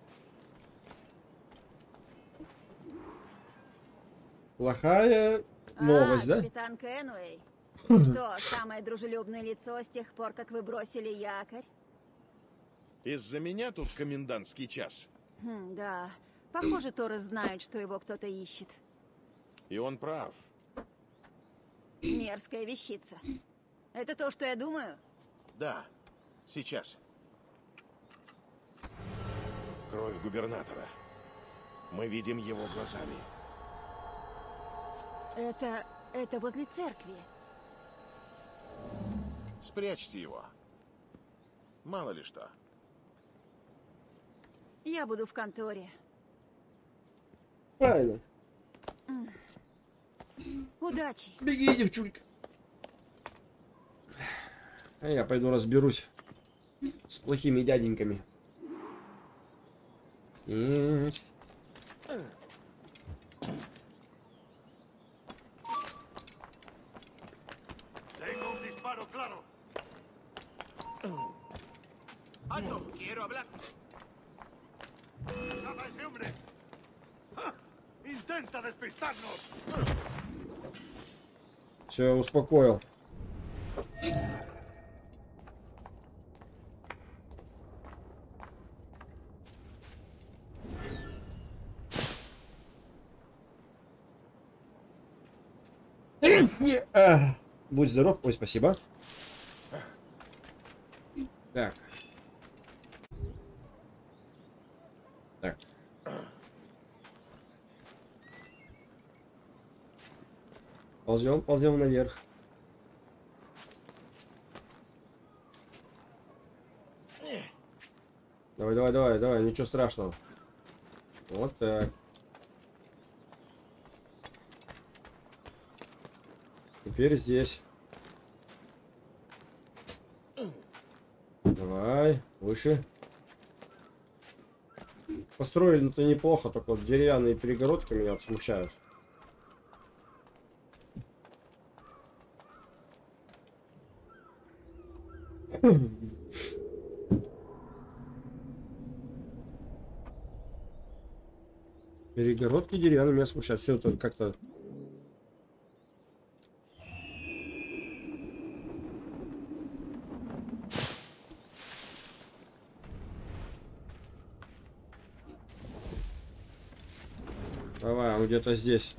Плохая новость, да? Капитан Кенуэй. Что, самое дружелюбное лицо с тех пор, как вы бросили якорь? Из-за меня тут комендантский час. Да. Похоже, Торрес знает, что его кто-то ищет. И он прав. Мерзкая вещица. Это то, что я думаю? Да. Сейчас. Кровь губернатора. Мы видим его глазами. Это возле церкви. Спрячьте его. Мало ли что. Я буду в конторе. Правильно. Удачи. Беги, девчулька. А я пойду разберусь с плохими дяденьками. ¡Alto! ¡Quiero hablar! ¡Salva a ese hombre! ¡Intenta despistarnos! Все, успокоил. Будь здоров. Ой, спасибо. Так. Так. Ползем наверх. Давай, ничего страшного. Вот так. Теперь здесь. Давай, выше. Построили-то неплохо, только вот деревянные перегородки меня вот смущают. Перегородки деревянные меня смущают. Все это как-то... Давай, он где-то здесь.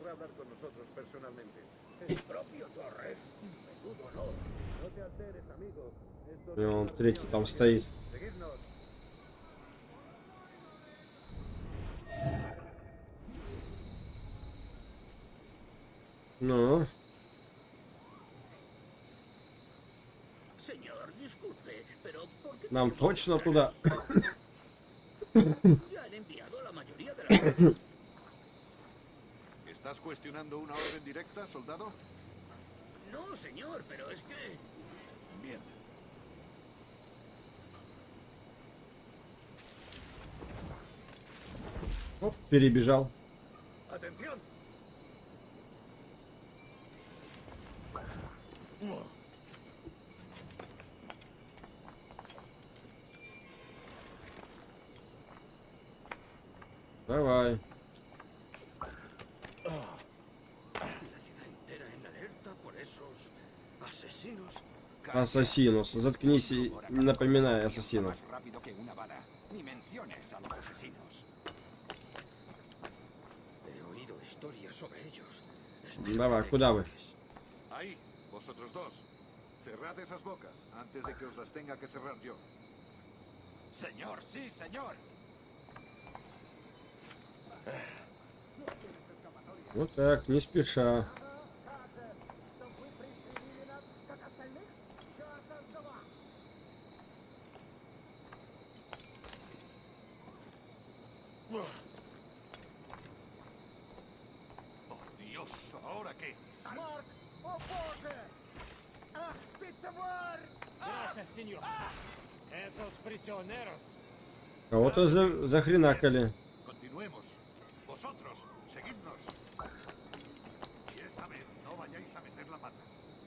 querrá hablar con nosotros personalmente. El propio Torres. Menudo honor. No te alteres, amigo. И он третий там стоит. Seguidnos. Ну, Señor, disculpe, pero ¿por qué нам точно туда. ya han enviado a la mayoría de las... ¿Estás cuestionando una orden directa, soldado? No, señor, pero es que... Bien. Оп, перебежал. ¡Atención! Давай. La ciudad entera en alerta por esos asesinos. Ассасинус. Заткнись и напоминай ассасинов. Más rápido que una bala. Ni menciones a los asesinos. He oído historias sobre ellos. Давай, куда вы? Ahí, vosotros dos. Cerrad esas bocas antes de que os las tenga que cerrar yo. Señor, sí, señor. Вот так, не спеша. Oh, Dios, ¿ahora qué? Марк! О боже! Ах, ты тварь! Gracias, señor. Esos prisioneros. Кого-то захренакали. Continuemos. Vosotros, seguidnos. Y esta vez no vayáis a meter la pata.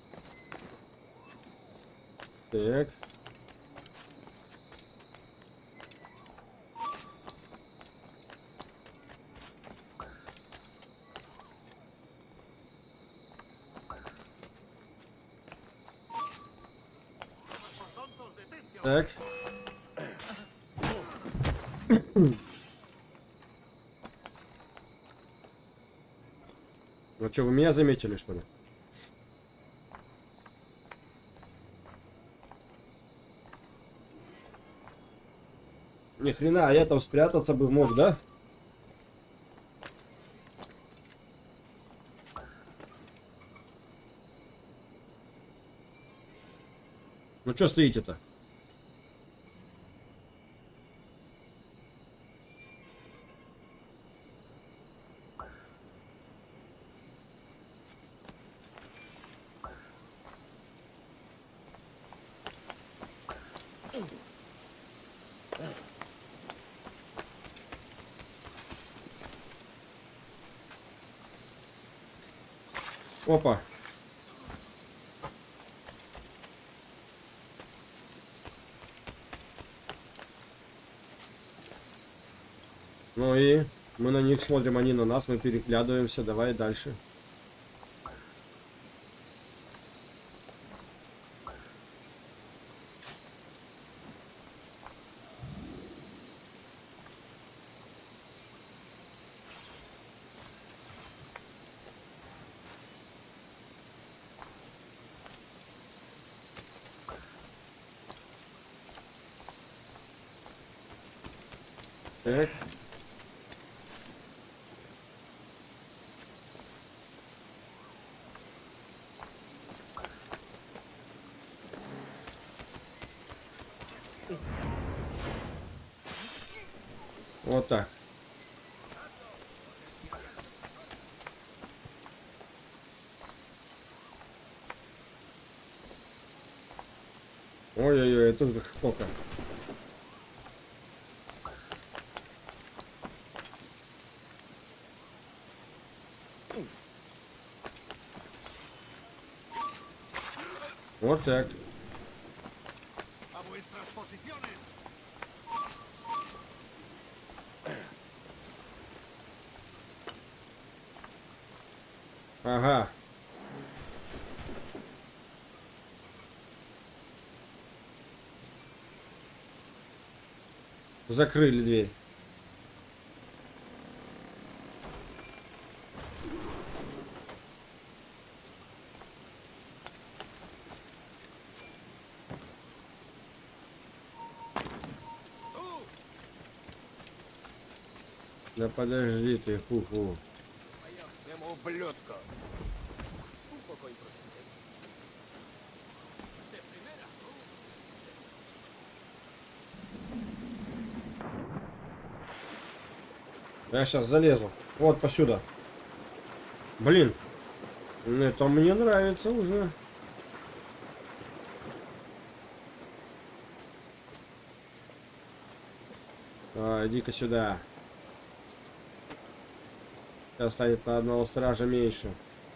Так. Так. Ну что, вы меня заметили, что ли? Ни хрена, а я там спрятаться бы мог, да? Ну что стоите-то? Опа. Ну и мы на них смотрим, они на нас, мы переглядываемся. Давай дальше. Так. Вот так. Ой-ой-ой, это же сколько. Вот так. A vuestras posiciones. Ага. Закрыли дверь. Да подожди ты, ху-ху. Своему ублюдку. Я сейчас залезу. Вот посюда. Блин. Это мне нравится уже. Иди-ка сюда. Сейчас станет на одного стража меньше.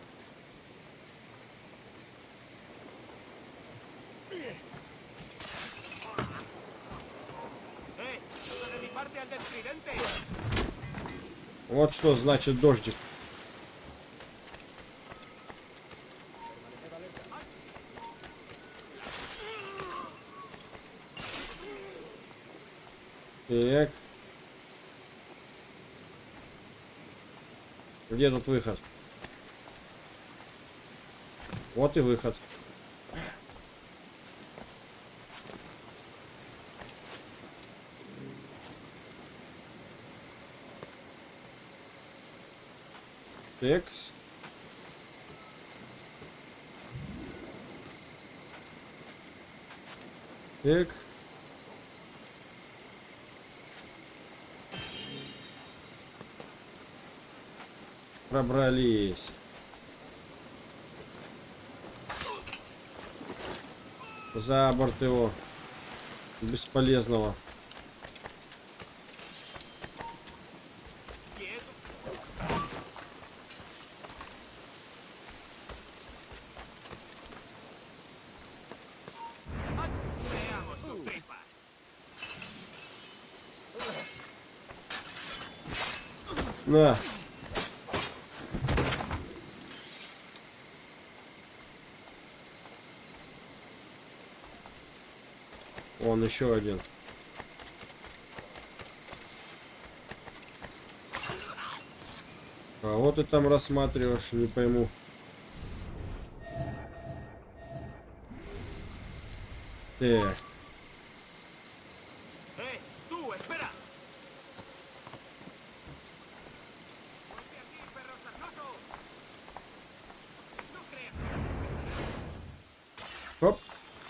Вот что значит дождик. Так. Где тут выход? Вот и выход. Текс. Так. Пробрались. За борт его. Бесполезного. На. Вон еще один. А вот ты там рассматриваешь, не пойму. Так. Оп.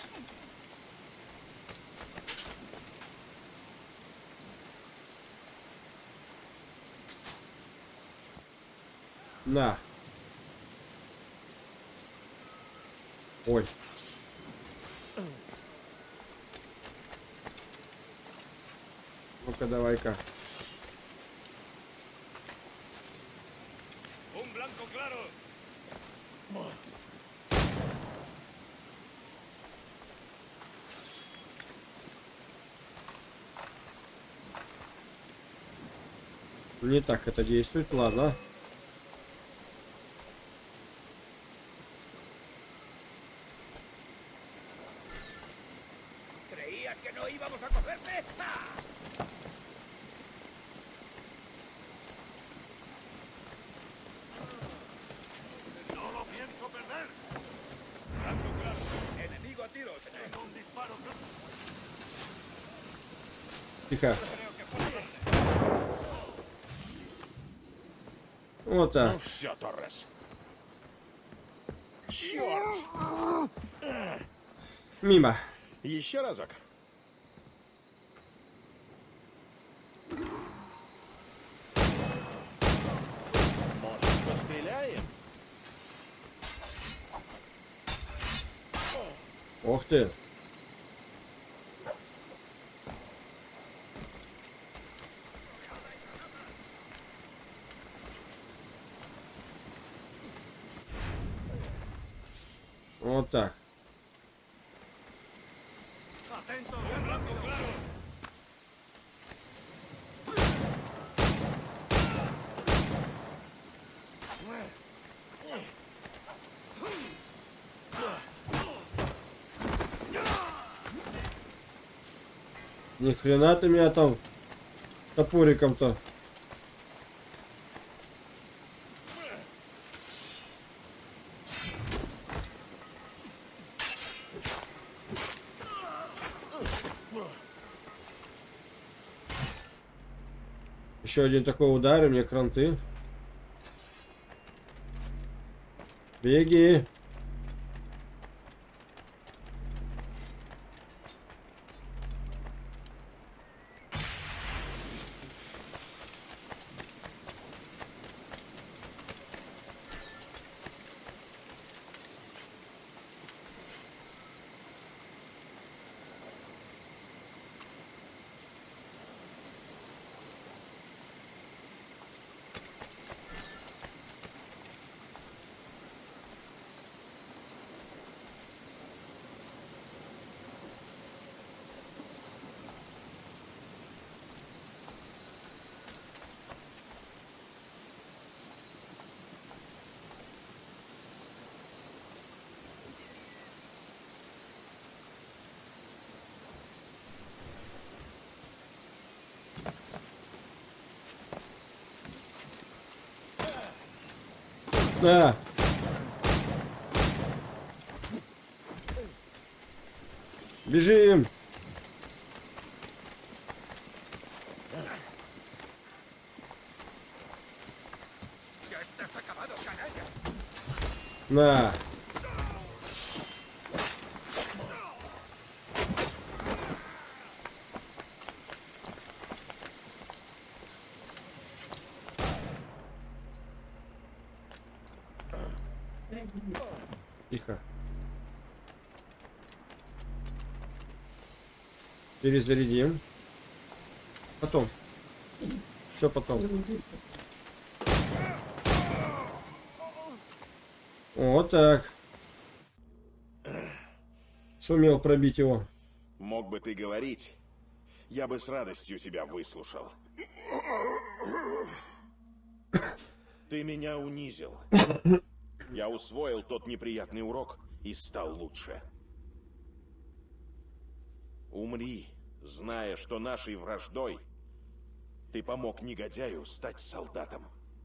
На. Ой. Ну-ка, давай-ка. Не так это действует, ладно. Тихо. Вот так. Ну все, Торрес. Черт! Мимо. Еще разок. Может, постреляем? Ох ты. Вот так. Ни хрена ты меня там топориком-то. Еще один такой удар, и мне кранты. Беги. Да. Бежим. На. Тихо. Перезарядим. Потом. Все потом. Вот так. Сумел пробить его. Мог бы ты говорить, я бы с радостью тебя выслушал. Ты меня унизил. Я усвоил тот неприятный урок и стал лучше. Умри, зная, что нашей враждой ты помог негодяю стать солдатом.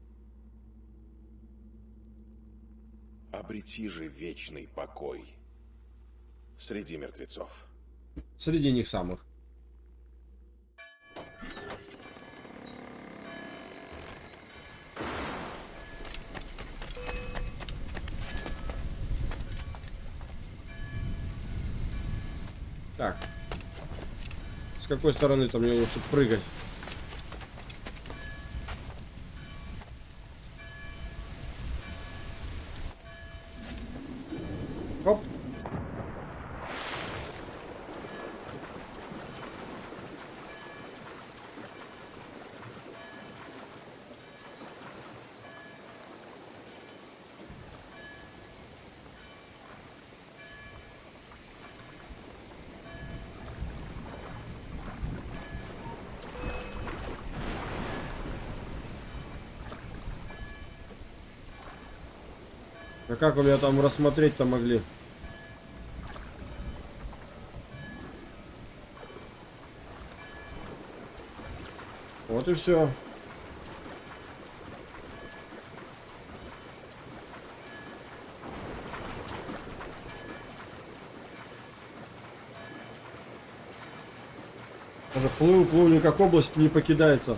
Обрети же вечный покой среди мертвецов. Среди них самых. Так. С какой стороны-то мне лучше прыгать? Оп. А как у меня там рассмотреть-то могли? Вот и все. Даже плыл, никак область не покидается.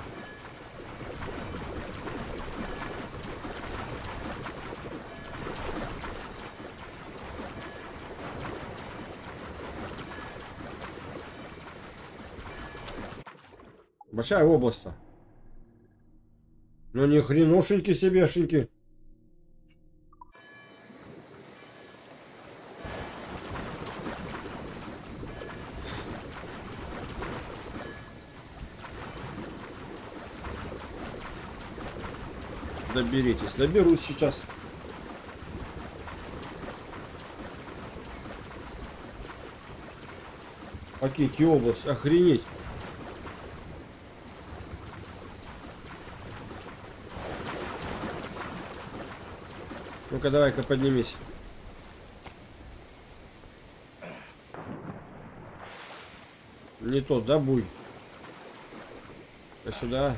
Большая область-то. Ну ни хренушеньки себешеньки. Доберитесь. Доберусь сейчас. Покиньте область. Охренеть. Ну-ка, давай-ка поднимись. Не тот, да, буй? Сюда.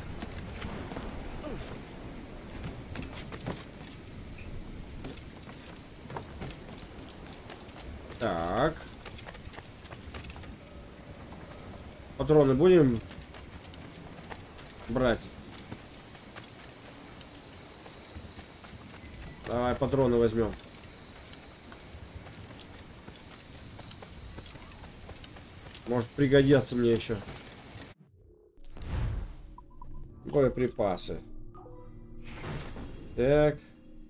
Так. Патроны будем брать? Давай патроны возьмем. Может пригодятся мне еще. Боеприпасы. Так.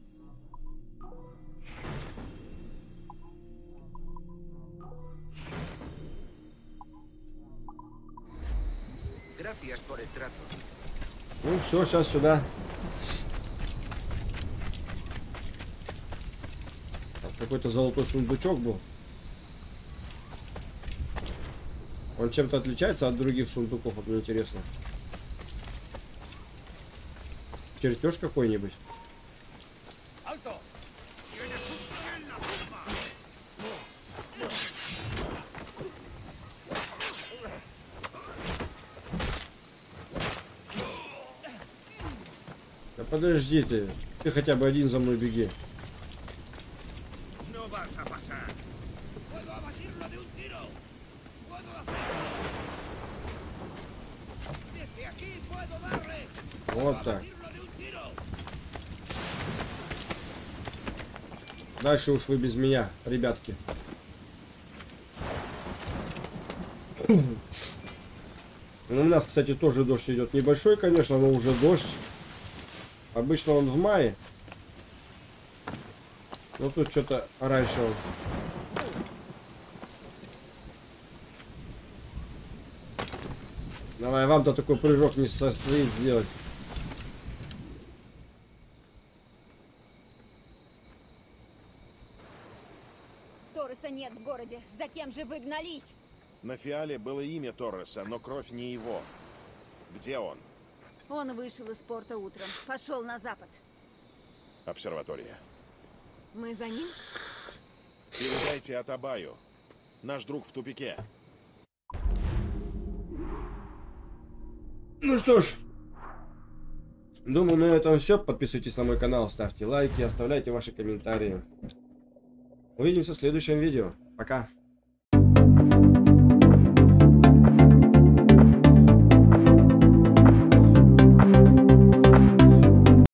Gracias por el trato. Ну все, сейчас сюда. Какой-то золотой сундучок был. Он чем-то отличается от других сундуков, вот мне интересно. Чертеж какой-нибудь. Да подожди ты хотя бы один за мной беги. Вот так. Дальше уж вы без меня, ребятки. У нас, кстати, тоже дождь идет. Небольшой, конечно, но уже дождь. Обычно он в мае. Но тут что-то раньше он. Давай, вам-то такой прыжок не состоит сделать. Торреса нет в городе. За кем же вы гнались? На фиале было имя Торреса, но кровь не его. Где он? Он вышел из порта утром. Пошел на запад. Обсерватория. Мы за ним? Передайте Атабаю. Наш друг в тупике. Ну что ж. Думаю, на этом все. Подписывайтесь на мой канал, ставьте лайки, оставляйте ваши комментарии. Увидимся в следующем видео. Пока.